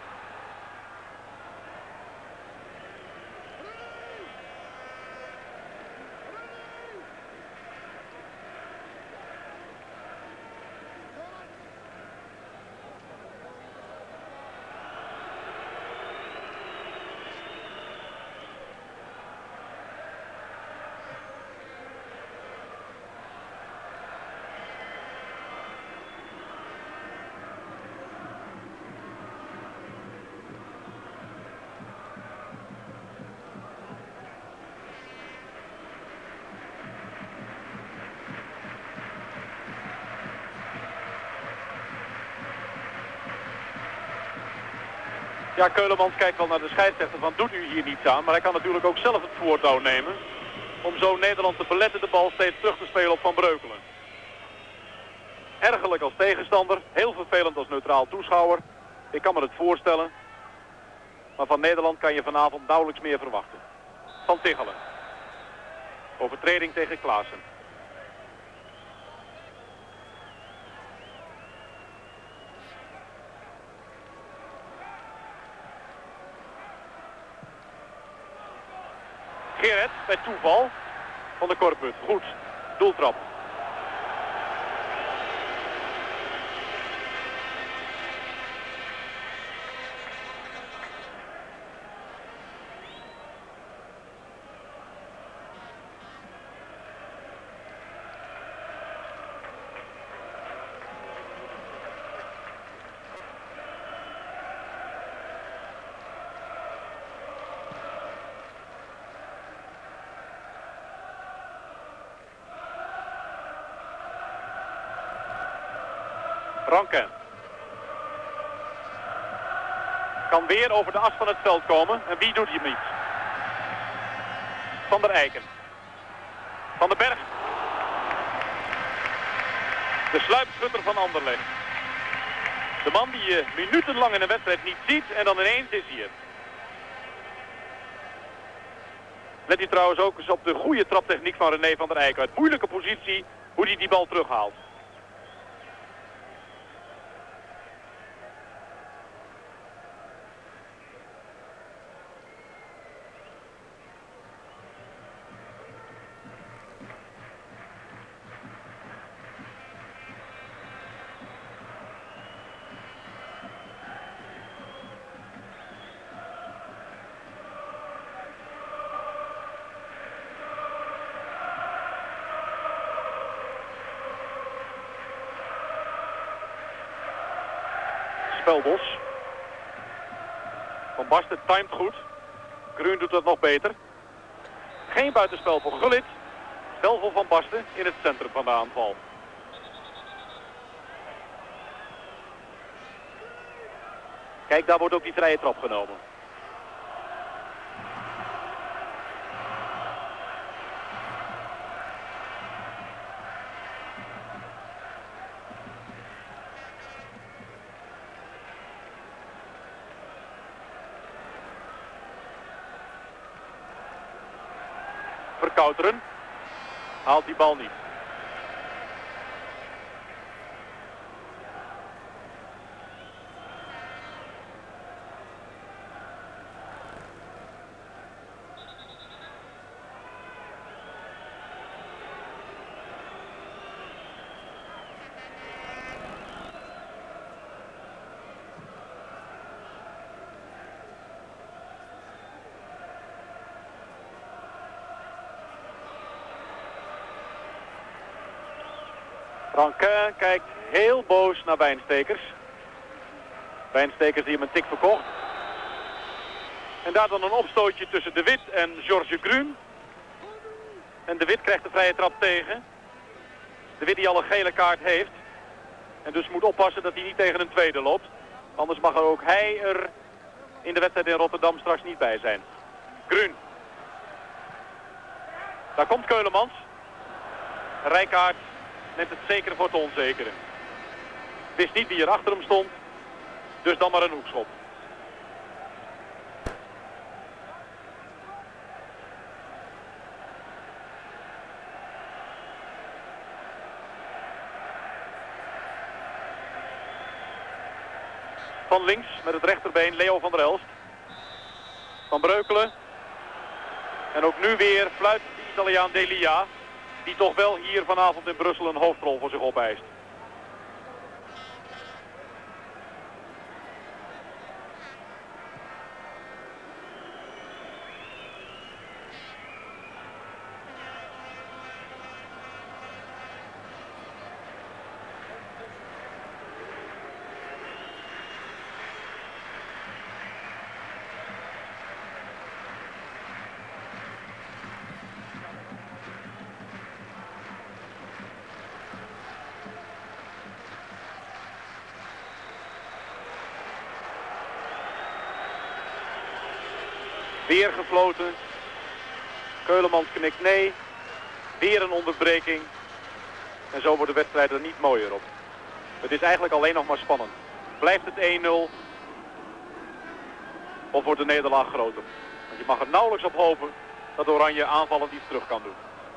S1: Ja, Keulemans kijkt wel naar de scheidsrechter van doet u hier niets aan. Maar hij kan natuurlijk ook zelf het voortouw nemen. Om zo Nederland te beletten de bal steeds terug te spelen op Van Breukelen. Ergerlijk als tegenstander. Heel vervelend als neutraal toeschouwer. Ik kan me het voorstellen. Maar van Nederland kan je vanavond nauwelijks meer verwachten. Van Tichelen. Overtreding tegen Klaassen. Gerrit bij toeval van de Korput. Goed, doeltrap. Rankin. Kan weer over de as van het veld komen. En wie doet hij niet? Van der Eiken. Van den Berg. De sluipschutter van Anderlecht. De man die je minutenlang in een wedstrijd niet ziet en dan ineens is hier. Let u trouwens ook eens op de goede traptechniek van René van der Eiken. Uit moeilijke positie hoe hij die bal terughaalt. spelbos. Van Basten timed goed. Gruen doet dat nog beter. Geen buitenspel voor Gullit. Wel voor Van Basten in het centrum van de aanval. Kijk, daar wordt ook die vrije trap genomen. Verkouteren. Haalt die bal niet. Rankin kijkt heel boos naar Wijnstekers. Wijnstekers die hem een tik verkocht. En daar dan een opstootje tussen De Wit en Georges Gruen. En De Wit krijgt de vrije trap tegen. De Wit die al een gele kaart heeft. En dus moet oppassen dat hij niet tegen een tweede loopt. Anders mag er ook hij er in de wedstrijd in Rotterdam straks niet bij zijn. Gruen. Daar komt Keulemans. Rijkaard neemt het zeker voor het onzekere. Wist niet wie er achter hem stond. Dus dan maar een hoekschop. Van links met het rechterbeen Leo van der Elst. Van Breukelen. En ook nu weer fluit de Italiaan Delia. Die toch wel hier vanavond in Brussel een hoofdrol voor zich opeist. Weer gefloten. Keulemans knikt nee. Weer een onderbreking. En zo wordt de wedstrijd er niet mooier op. Het is eigenlijk alleen nog maar spannend. Blijft het één nul? Of wordt de nederlaag groter? Want je mag er nauwelijks op hopen dat Oranje aanvallend iets terug kan doen.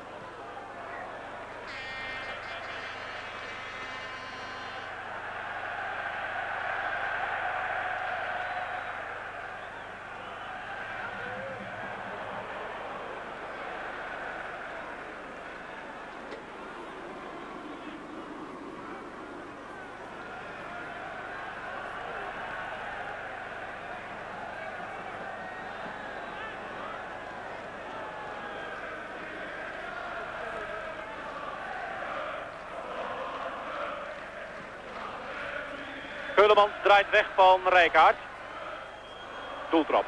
S1: Keulemans draait weg van Rijkaard. Doeltrap.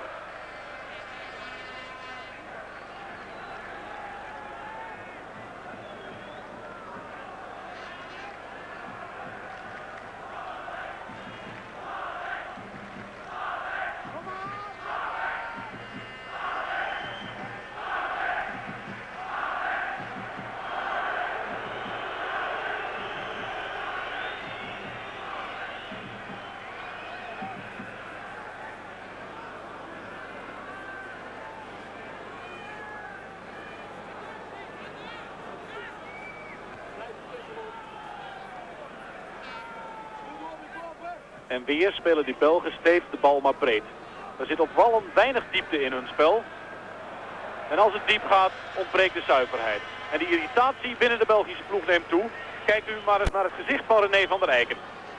S1: En weer spelen die Belgen steeds de bal maar breed. Er zit opvallend weinig diepte in hun spel. En als het diep gaat, ontbreekt de zuiverheid. En die irritatie binnen de Belgische ploeg neemt toe. Kijkt u maar eens naar het gezicht van René van der Eycken.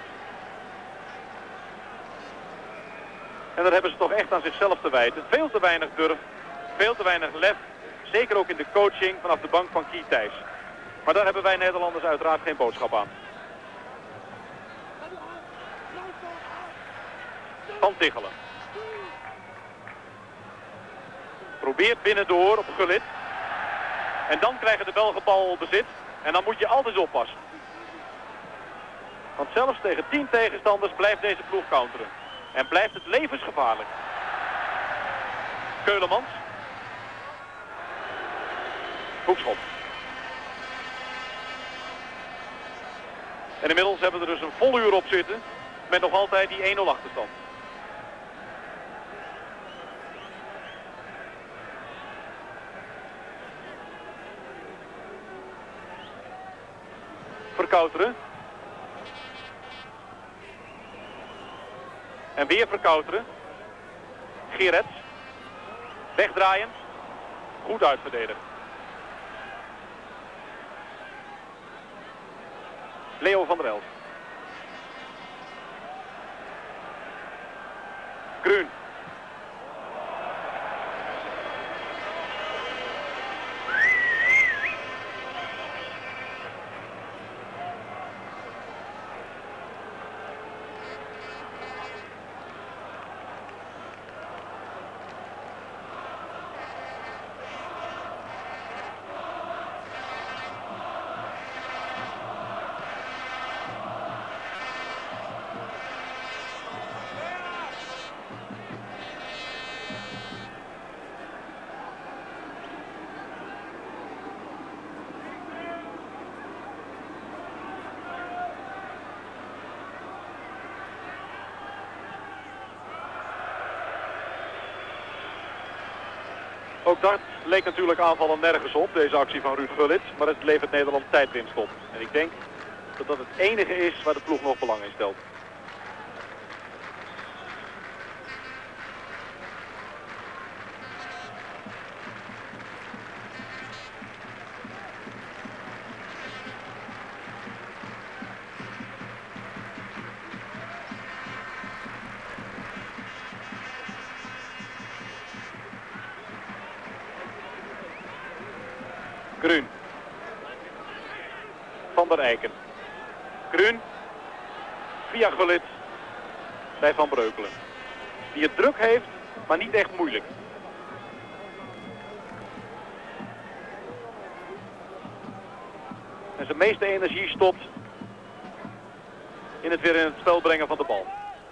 S1: En dat hebben ze toch echt aan zichzelf te wijten. Veel te weinig durf, veel te weinig lef. Zeker ook in de coaching vanaf de bank van Kie Thijs. Maar daar hebben wij Nederlanders uiteraard geen boodschap aan. Van Tichelen. Probeert binnendoor op Gullit. En dan krijgen de Belgen balbezit. En dan moet je altijd oppassen. Want zelfs tegen tien tegenstanders blijft deze ploeg counteren. En blijft het levensgevaarlijk. Keulemans. Hoekschop. En inmiddels hebben we er dus een vol uur op zitten. Met nog altijd die één nul achterstand. Verkouteren. En weer verkouteren. Gerets. Wegdraaiend. Goed uitverdedigd. Leo van der Elst. Gruen. Ook dat leek natuurlijk aanvallen nergens op, deze actie van Ruud Gullit. Maar het levert Nederland tijdwinst op. En ik denk dat dat het enige is waar de ploeg nog belang in stelt. Gruen. Van der Eiken. Gruen. Via Gullit. Bij Van Breukelen. Die het druk heeft, maar niet echt moeilijk. En zijn meeste energie stopt in het weer in het spel brengen van de bal.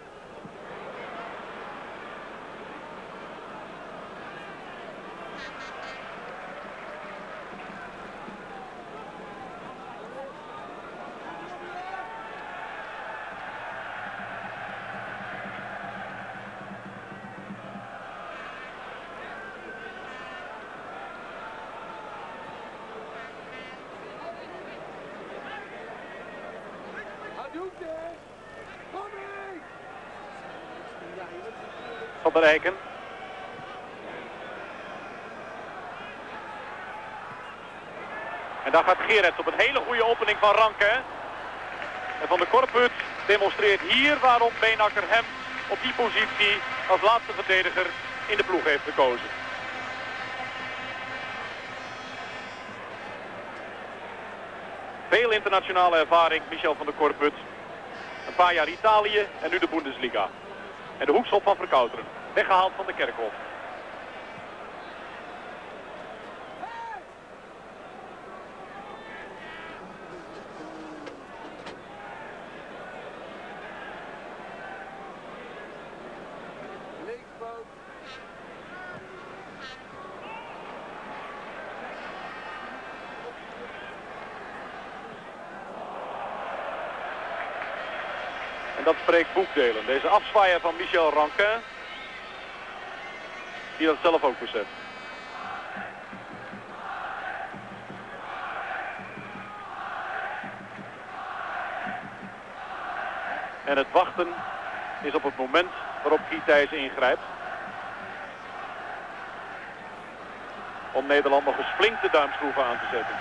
S1: Van der Eiken. En daar gaat Gerets op een hele goede opening van Ranke. En Van der Korput demonstreert hier waarom Beenakker hem op die positie als laatste verdediger in de ploeg heeft gekozen. Veel internationale ervaring, Michel van der Korput. Een paar jaar Italië en nu de Bundesliga. En de hoekschop van Verkouteren. Weggehaald van de Kerkhof. En dat spreekt boekdelen. Deze afzwaaier van Michel Rankin. Die dat zelf ook beseft. En het wachten is op het moment waarop Guy Thijs ingrijpt. Om Nederland nog eens flink de duimschroeven aan te zetten.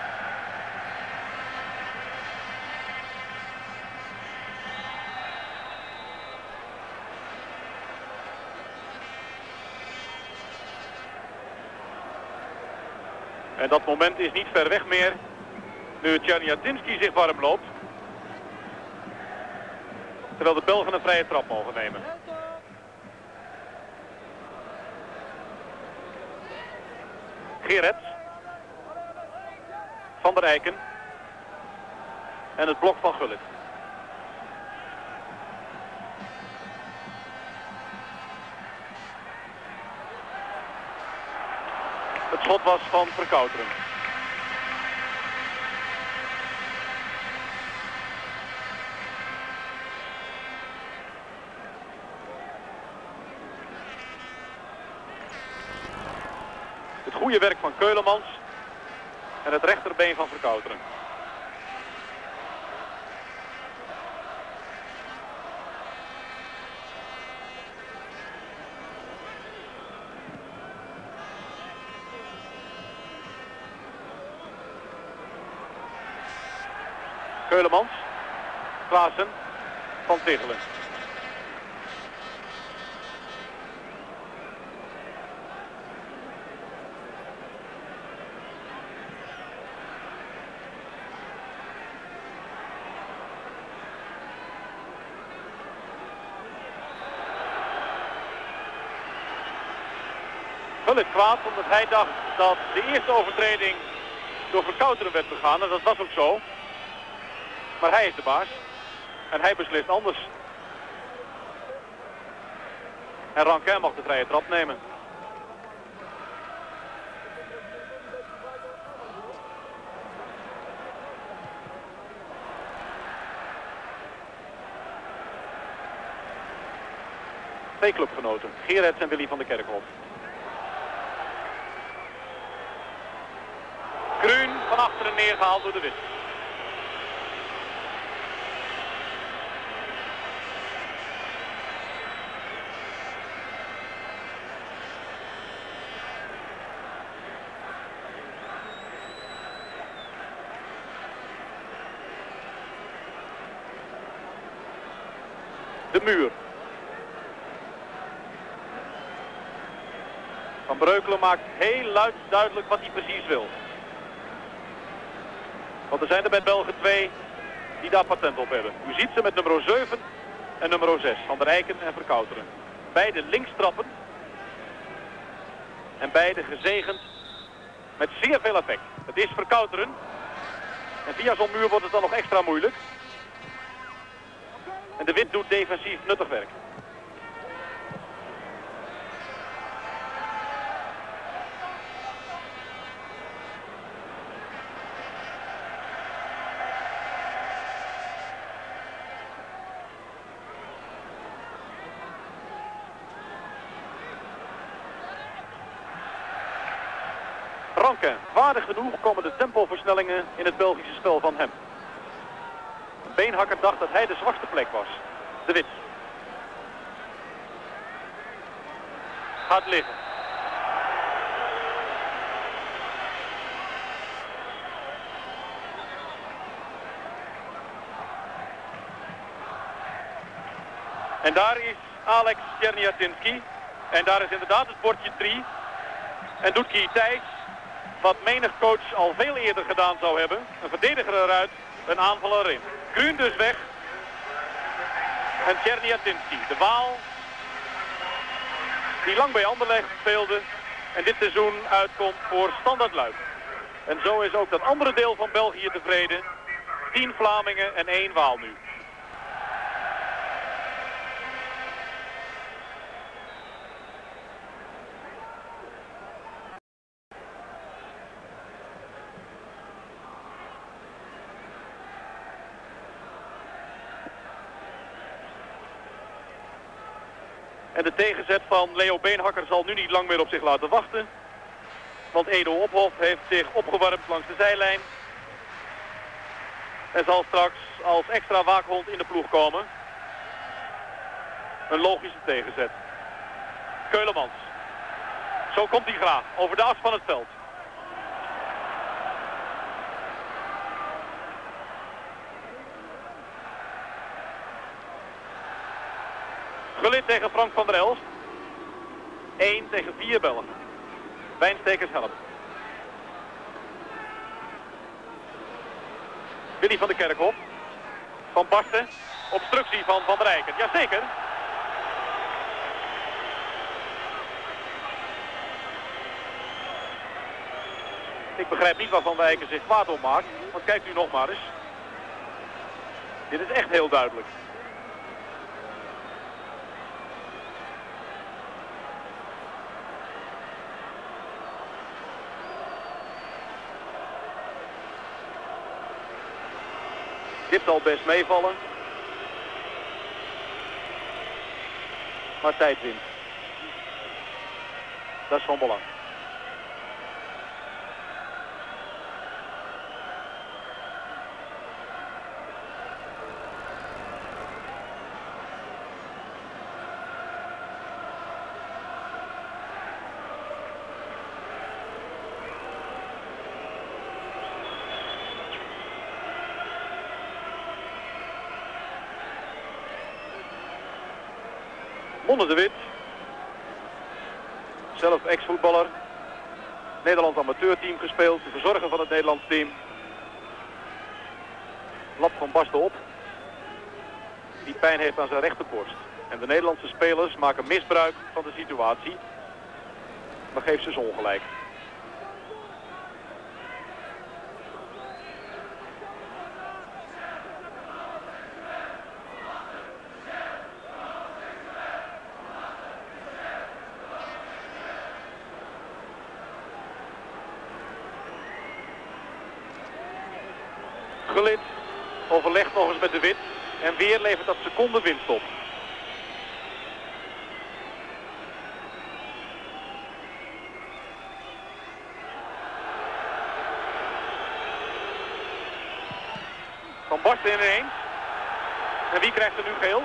S1: En dat moment is niet ver weg meer, nu Tjerniatinski zich warm loopt. Terwijl de Belgen een vrije trap mogen nemen. Gerets. Van der Eycken. En het blok van Gullit. Het schot was van Verkouteren. Het goede werk van Keulemans. En het rechterbeen van Verkouteren. Keulemans, Klaassen, Van Tichelen. Gullit kwaad omdat hij dacht dat de eerste overtreding door Verkouteren werd begaan en dat was ook zo. Maar hij is de baas. En hij beslist anders. En Rankin mag de vrije trap nemen. Twee clubgenoten. Gerets en Willy van der Kerkhof. Kruun van achteren neergehaald door de Wit. De Muur. Van Breukelen maakt heel luid duidelijk wat hij precies wil. Want er zijn er bij Belgen twee die daar patent op hebben. U ziet ze met nummer zeven en nummer zes. Van der Eycken en Verkouteren. Beide linkstrappen. En beide gezegend met zeer veel effect. Het is Verkouteren. En via zo'n muur wordt het dan nog extra moeilijk. En de Wit doet defensief nuttig werk. Rankin, waardig genoeg komen de tempoversnellingen in het Belgische spel van hem. Beenhakker dacht dat hij de zwakste plek was. De Wit. Gaat liggen. En daar is Alex Czerniatinski. En daar is inderdaad het bordje drie. En doet Guy Thijs wat menig coach al veel eerder gedaan zou hebben. Een verdediger eruit, een aanvaller erin. Kruun dus weg. En Czerniatinski, de Waal, die lang bij Anderlecht speelde en dit seizoen uitkomt voor Standard Luik. En zo is ook dat andere deel van België tevreden. tien Vlamingen en één Waal nu. En de tegenzet van Leo Beenhakker zal nu niet lang meer op zich laten wachten. Want Edo Ophof heeft zich opgewarmd langs de zijlijn. En zal straks als extra waakhond in de ploeg komen. Een logische tegenzet. Keulemans. Zo komt hij graag over de as van het veld. Gullit tegen Frank van der Elst. één tegen vier Belgen. Wijnstekers helpen. Willy van der Kerkhof. Van Basten. Obstructie van Van der Eycken. Jazeker. Ik begrijp niet waarvan Wijken zich kwaad op maakt. Want kijkt u nog maar eens. Dit is echt heel duidelijk. Dit zal best meevallen. Maar tijd wint. Dat is van belang. Monne de Wit, zelf ex-voetballer, Nederlands amateurteam gespeeld, de verzorger van het Nederlands team. Lap van Basten op, die pijn heeft aan zijn rechterborst. En de Nederlandse spelers maken misbruik van de situatie, maar geeft ze ongelijk. Gullit overlegt nog eens met de Wit en weer levert dat seconde winst op. Van Basten ineens. En wie krijgt er nu geel?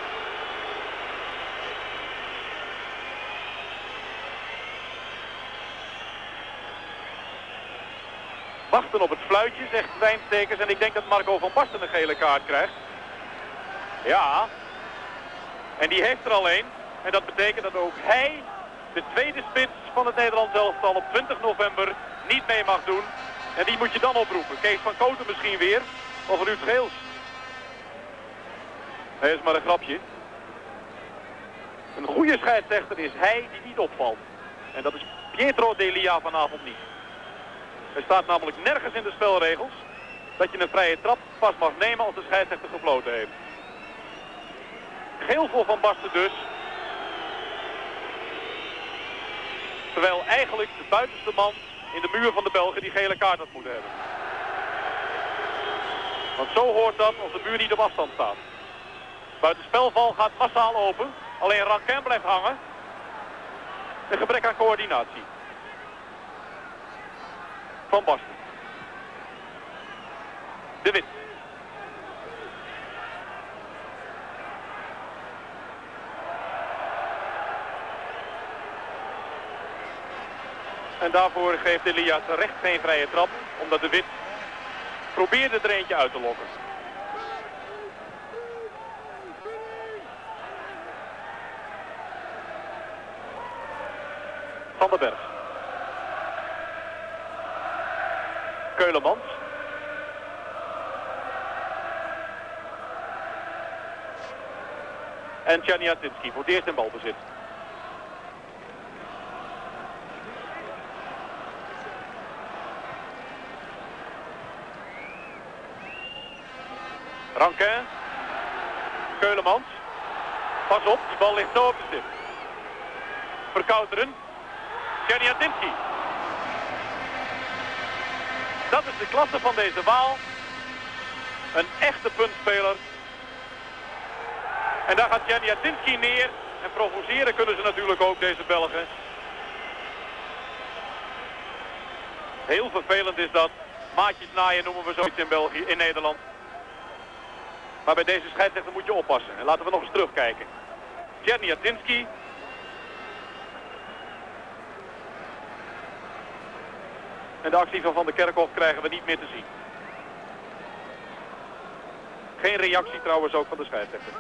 S1: Wachten op het fluitje, zegt Wijnstekers. En ik denk dat Marco van Basten een gele kaart krijgt. Ja. En die heeft er al een. En dat betekent dat ook hij, de tweede spits van het Nederlands elftal, op twintig november niet mee mag doen. En die moet je dan oproepen. Kees van Koten misschien weer. Of Ruud Geels. Dat is maar een grapje. Een goede scheidsrechter is hij die niet opvalt. En dat is Pietro D'Elia vanavond niet. Er staat namelijk nergens in de spelregels dat je een vrije trap pas mag nemen als de scheidsrechter gefloten heeft. Geel voor Van Basten dus. Terwijl eigenlijk de buitenste man in de muur van de Belgen die gele kaart had moeten hebben. Want zo hoort dat als de muur niet op afstand staat. Buitenspelval gaat massaal open. Alleen Rankin blijft hangen. Een gebrek aan coördinatie. Van Basten. De Wit. En daarvoor geeft D'Elia terecht geen vrije trap. Omdat de Wit probeerde er eentje uit te lokken. Van den Berg. Keulemans. En Tjaniatinski voor het eerst in balbezit. Rankin. Keulemans. Pas op, die bal ligt zo op de stip. Verkouteren. Tjaniatinski. Dat is de klasse van deze Waal. Een echte puntspeler. En daar gaat Tjaniatinski neer. En provoceren kunnen ze natuurlijk ook, deze Belgen. Heel vervelend is dat. Maatjes naaien noemen we zoiets in België, in Nederland. Maar bij deze scheidsrechter moet je oppassen. En laten we nog eens terugkijken. Tjaniatinski. En de actie van Van der Kerkhof krijgen we niet meer te zien. Geen reactie trouwens ook van de scheidsrechter.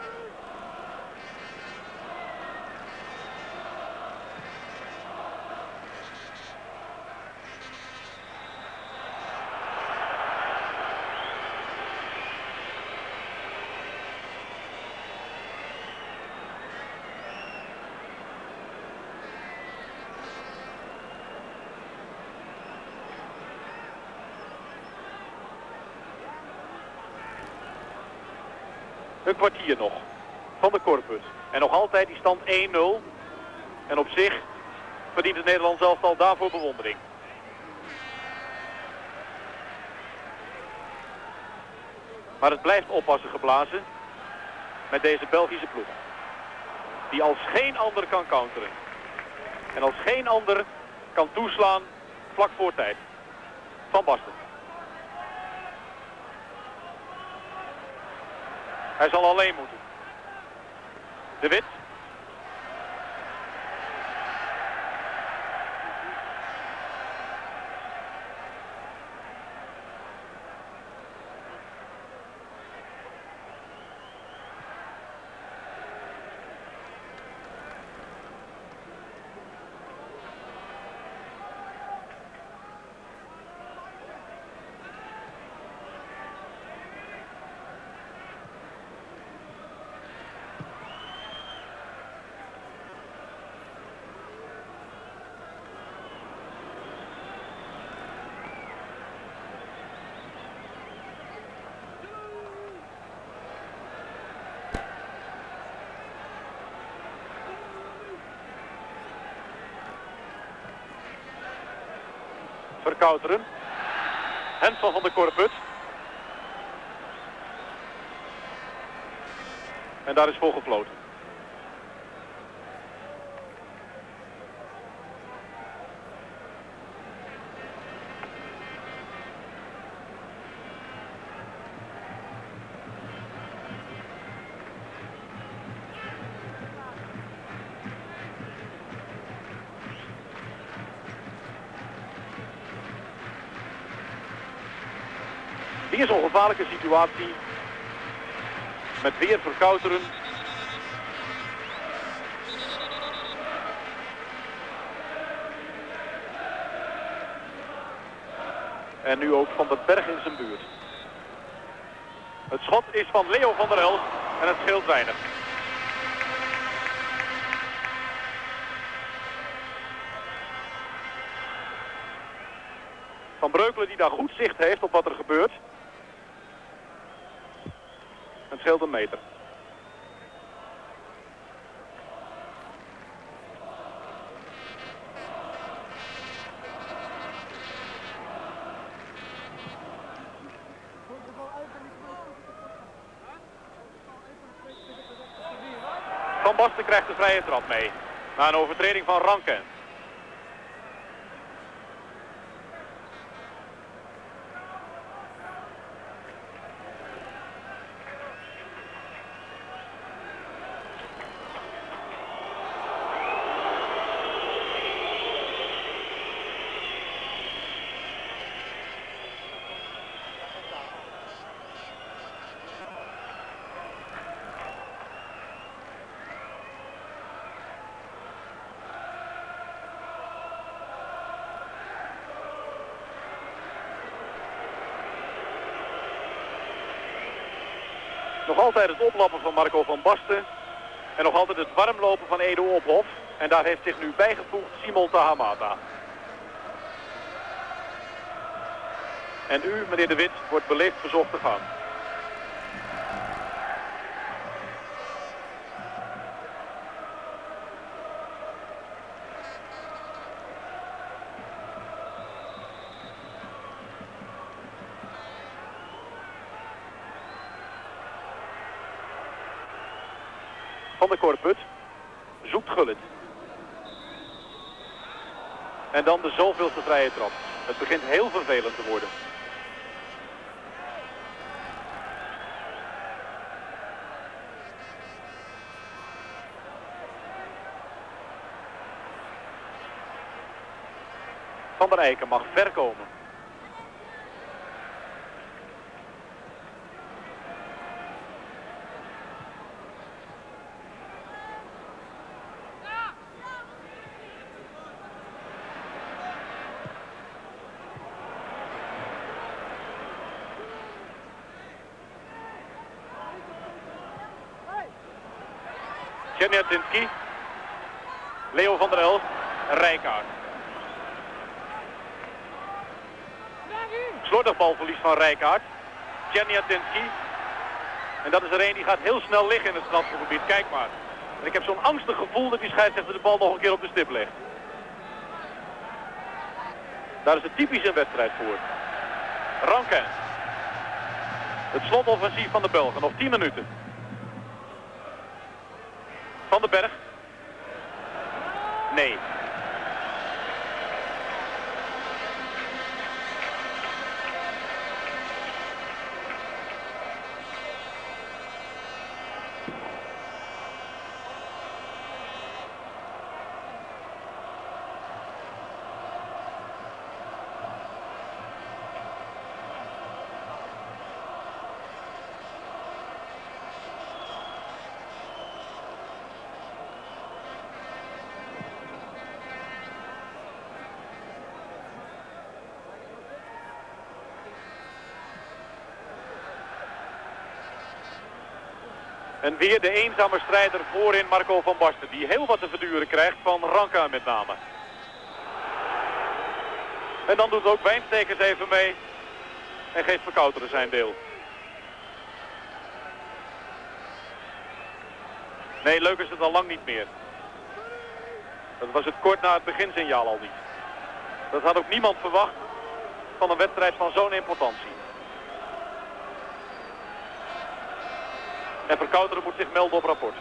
S1: een kwartier nog van de Corpus. En nog altijd die stand één nul. En op zich verdient het Nederlands elftal daarvoor bewondering. Maar het blijft oppassen geblazen met deze Belgische ploeg. Die als geen ander kan counteren. En als geen ander kan toeslaan vlak voor tijd. Van Basten. Hij zal alleen moeten. De Wit. Verkouteren. Hensel van de Corput. En daar is voor gefloten. Hier is een gevaarlijke situatie. Met weer Verkouteren. En nu ook Van den Berg in zijn buurt. Het schot is van Leo van der Elst en het scheelt weinig. Van Breukelen die daar goed zicht heeft op wat er gebeurt. Het scheelt een meter. Van Basten krijgt de vrije trap mee. Na een overtreding van Ranken. Nog altijd het oplappen van Marco van Basten. En nog altijd het warmlopen van Edo Ophof. En daar heeft zich nu bijgevoegd Simon Tahamata. En u, meneer De Wit, wordt beleefd verzocht te gaan. Van de Corput zoekt Gullit. En dan de zoveelste vrije trap. Het begint heel vervelend te worden. Van der Eiken mag ver komen. Tjernjatinski, Leo van der Elst, Rijkaard. Slordig balverlies van Rijkaard. Tjernjatinski. En dat is er een die gaat heel snel liggen in het strafgebied. Kijk maar. En ik heb zo'n angstig gevoel dat die scheidsrechter de bal nog een keer op de stip legt. Daar is het typisch een wedstrijd voor. Rankin. Het slotoffensief van de Belgen. Nog tien minuten. Van den Berg. Nee. En weer de eenzame strijder voorin Marco van Basten. Die heel wat te verduren krijgt van Rankin met name. En dan doet ook Wijnstekers even mee. En geeft Verkouteren zijn deel. Nee, leuk is het al lang niet meer. Dat was het kort na het beginsignaal al niet. Dat had ook niemand verwacht van een wedstrijd van zo'n importantie. En Verkouteren moet zich melden op rapport.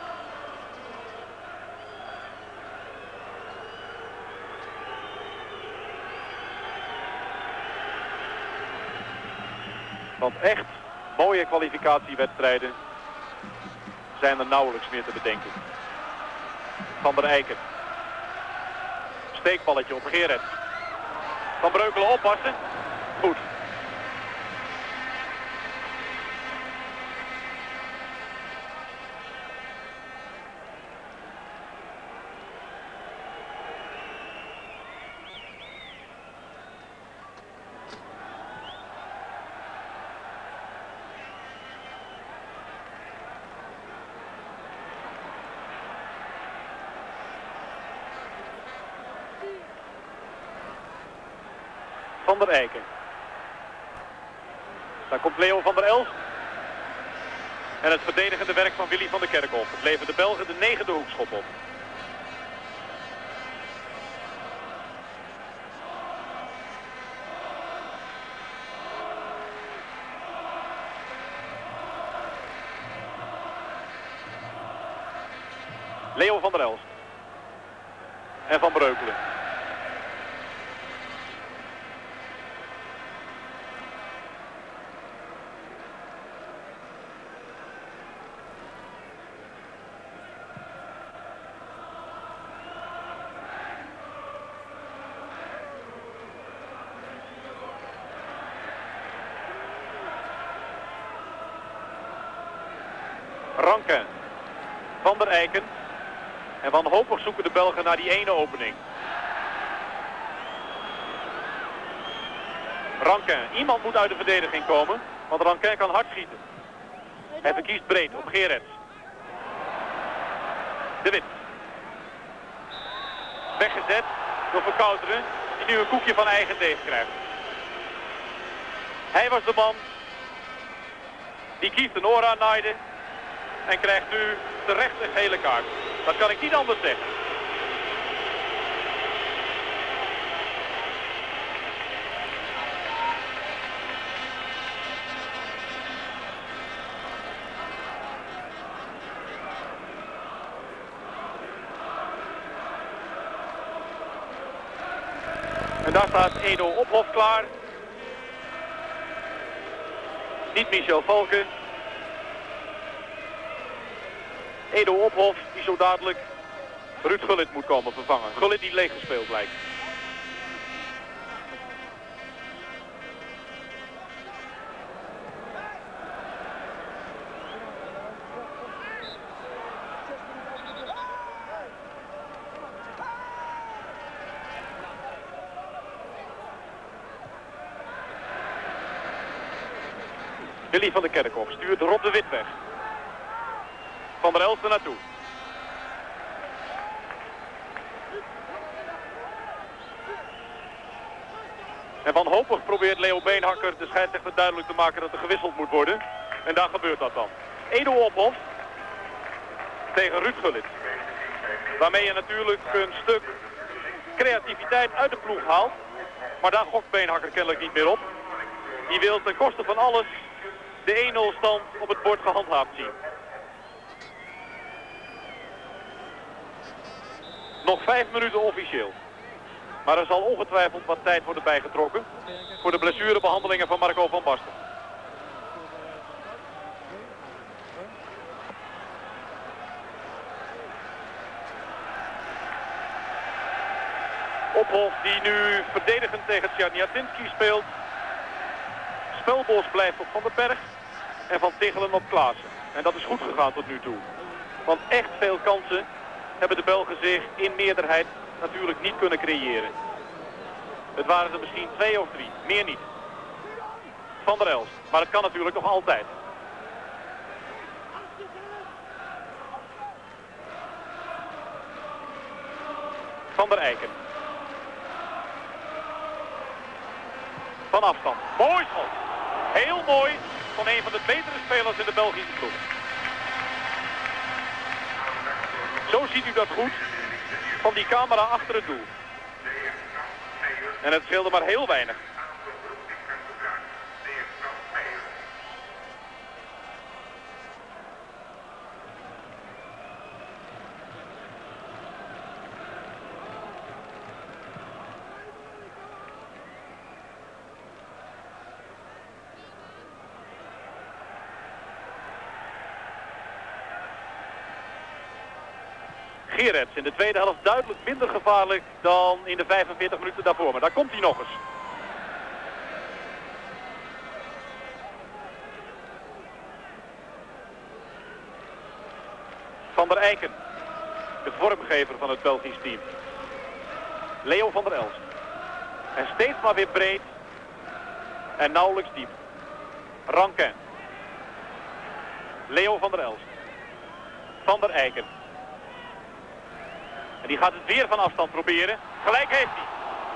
S1: Want echt mooie kwalificatiewedstrijden zijn er nauwelijks meer te bedenken. Van der Eiken. Steekballetje op Gerets. Van Breukelen oppassen. Goed. Van der Eiken. Daar komt Leo van der Elst. En het verdedigende werk van Willy van der Kerkhof. Het levert de Belgen de negende hoekschop op. Leo van der Elst. En Van Breukelen. Rankin, Van der Eiken en wanhopig zoeken de Belgen naar die ene opening. Rankin, iemand moet uit de verdediging komen, want Rankin kan hard schieten. Hij verkiest breed op Gerets. De Wit. Weggezet door Verkouteren, die nu een koekje van eigen deeg krijgt. Hij was de man die Kieft een oor aannaaide. En krijgt nu terecht een gele kaart. Dat kan ik niet anders zeggen. En daar staat Edo Ophof klaar. Niet Michel Valken. Edo Ophof die zo dadelijk Ruud Gullit moet komen vervangen. Gullit die leeg gespeeld lijkt. Willy van der Kerkhof stuurt Rob de Wit weg. Van der Elst er naartoe. En wanhopig probeert Leo Beenhakker de scheidsrechter duidelijk te maken dat er gewisseld moet worden. En daar gebeurt dat dan. Edo Ophof tegen Ruud Gullit. Waarmee je natuurlijk een stuk creativiteit uit de ploeg haalt. Maar daar gokt Beenhakker kennelijk niet meer op. Die wil ten koste van alles de één nul stand op het bord gehandhaafd zien. Nog vijf minuten officieel. Maar er zal ongetwijfeld wat tijd worden bijgetrokken voor de blessurebehandelingen van Marco van Basten. Ophof die nu verdedigend tegen Tjarniatinski speelt. Spelbos blijft op Van den Berg en Van Tichelen op Klaassen. En dat is goed gegaan tot nu toe. Want echt veel kansen hebben de Belgen zich in meerderheid natuurlijk niet kunnen creëren. Het waren er misschien twee of drie, meer niet. Van der Elst, maar het kan natuurlijk nog altijd. Van der Eiken. Van afstand. Mooi schot. Heel mooi van een van de betere spelers in de Belgische ploeg. Zo ziet u dat goed van die camera achter het doel. En het scheelde maar heel weinig. Gerets in de tweede helft duidelijk minder gevaarlijk dan in de vijfenveertig minuten daarvoor. Maar daar komt hij nog eens. Van der Eiken, de vormgever van het Belgisch team. Leo van der Elst. En steeds maar weer breed en nauwelijks diep. Rankin. Leo van der Elst. Van der Eiken. En die gaat het weer van afstand proberen. Gelijk heeft hij.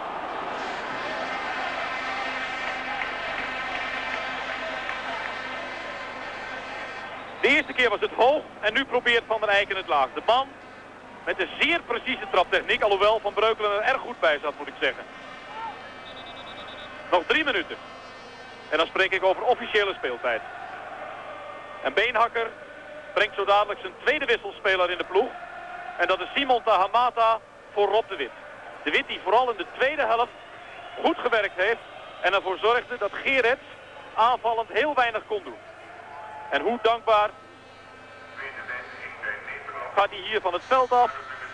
S1: De eerste keer was het hoog en nu probeert Van der Eiken het laag. De man met een zeer precieze traptechniek, alhoewel Van Breukelen er erg goed bij zat, moet ik zeggen. Nog drie minuten. En dan spreek ik over officiële speeltijd. En Beenhakker brengt zo dadelijk zijn tweede wisselspeler in de ploeg. En dat is Simon Tahamata voor Rob de Wit. De Wit die vooral in de tweede helft goed gewerkt heeft en ervoor zorgde dat Gerets aanvallend heel weinig kon doen. En hoe dankbaar gaat hij hier van het veld af.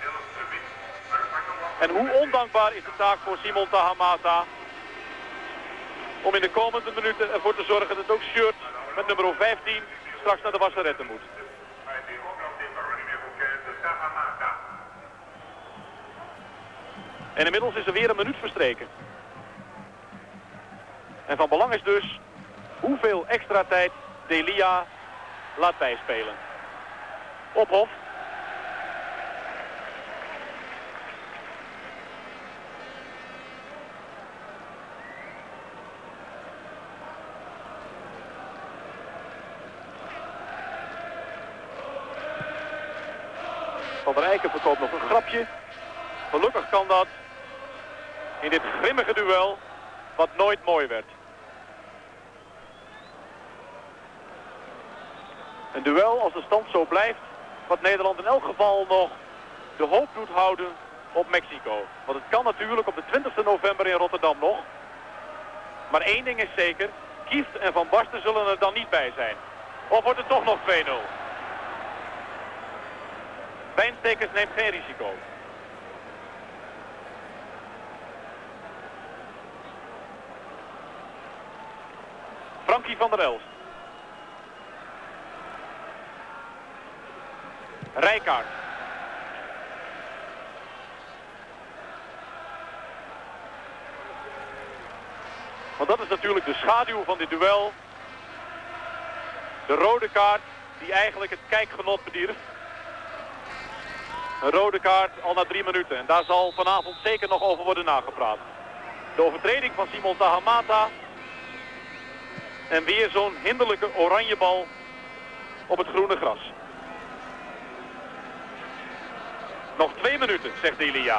S1: En hoe ondankbaar is de taak voor Simon Tahamata om in de komende minuten ervoor te zorgen dat ook Shirt met nummer vijftien straks naar de wasseretten moet. En inmiddels is er weer een minuut verstreken. En van belang is dus hoeveel extra tijd Delia laat bijspelen. Ophof. Van der Eiken verkoopt nog een grapje. Gelukkig kan dat in dit grimmige duel wat nooit mooi werd. Een duel als de stand zo blijft, wat Nederland in elk geval nog de hoop doet houden op Mexico. Want het kan natuurlijk op de twintigste november in Rotterdam nog. Maar één ding is zeker, Kieft en Van Basten zullen er dan niet bij zijn. Of wordt het toch nog twee nul? Wijnstekers neemt geen risico. Frankie van der Elst. Rijkaard. Want dat is natuurlijk de schaduw van dit duel. De rode kaart die eigenlijk het kijkgenot bedierf. Een rode kaart al na drie minuten. En daar zal vanavond zeker nog over worden nagepraat. De overtreding van Simon Tahamata En weer zo'n hinderlijke oranje bal op het groene gras. Nog twee minuten, zegt Delia.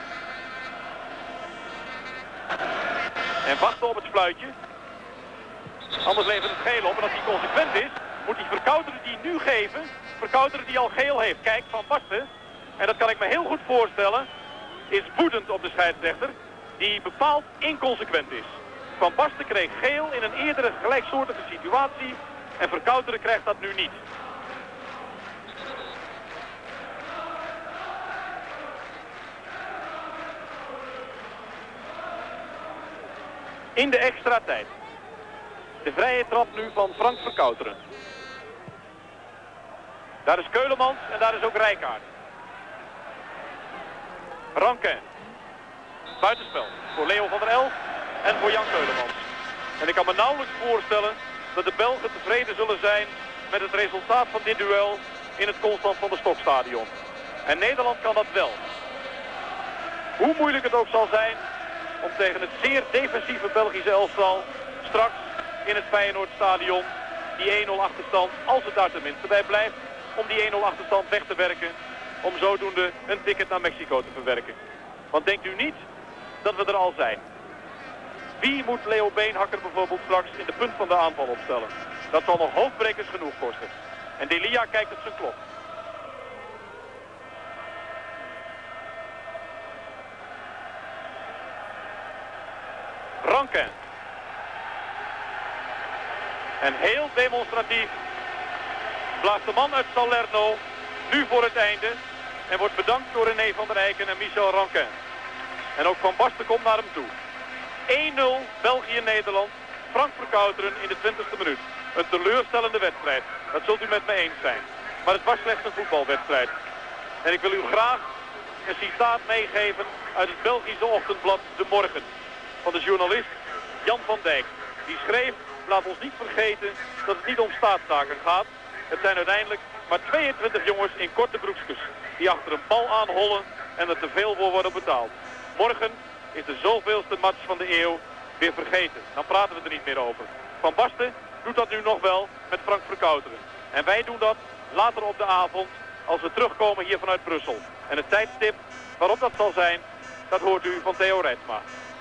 S1: En wachten op het fluitje. Anders levert het geel op. En als hij consequent is, moet die verkouderen die nu geven, verkouderen die al geel heeft. Kijk, Van Basten, en dat kan ik me heel goed voorstellen, is woedend op de scheidsrechter, die bepaald inconsequent is. Van Basten kreeg geel in een eerdere gelijksoortige situatie en Verkouteren krijgt dat nu niet. In de extra tijd. De vrije trap nu van Frank Verkouteren. Daar is Keulemans en daar is ook Rijkaard. Rankin. Buitenspel voor Leo van der Elst en voor Jan Keulemans. En ik kan me nauwelijks voorstellen dat de Belgen tevreden zullen zijn met het resultaat van dit duel in het Constant van der Stokstadion. En Nederland kan dat wel. Hoe moeilijk het ook zal zijn om tegen het zeer defensieve Belgische elftal straks in het Feyenoordstadion die één nul achterstand, als het daar tenminste bij blijft, om die één nul achterstand weg te werken, om zodoende een ticket naar Mexico te verwerken. Want denkt u niet dat we er al zijn? Wie moet Leo Beenhakker bijvoorbeeld straks in de punt van de aanval opstellen? Dat zal nog hoofdbrekers genoeg kosten. En Delia kijkt op zijn klok. Rankin. En heel demonstratief blaast de man uit Salerno nu voor het einde en wordt bedankt door René van der Eycken en Michel Rankin. En ook Van Basten komt naar hem toe. één nul België-Nederland. Frank Verkouteren in de twintigste minuut. Een teleurstellende wedstrijd. Dat zult u met me eens zijn. Maar het was slechts een voetbalwedstrijd. En ik wil u graag een citaat meegeven uit het Belgische ochtendblad De Morgen. Van de journalist Jan van Dijk. Die schreef, laat ons niet vergeten dat het niet om staatszaken gaat. Het zijn uiteindelijk maar tweeëntwintig jongens in korte broekjes die achter een bal aanhollen en er te veel voor worden betaald. Morgen is de zoveelste match van de eeuw weer vergeten. Dan praten we er niet meer over. Van Basten doet dat nu nog wel met Frank Verkouteren. En wij doen dat later op de avond als we terugkomen hier vanuit Brussel. En het tijdstip waarop dat zal zijn, dat hoort u van Theo Rijtsma.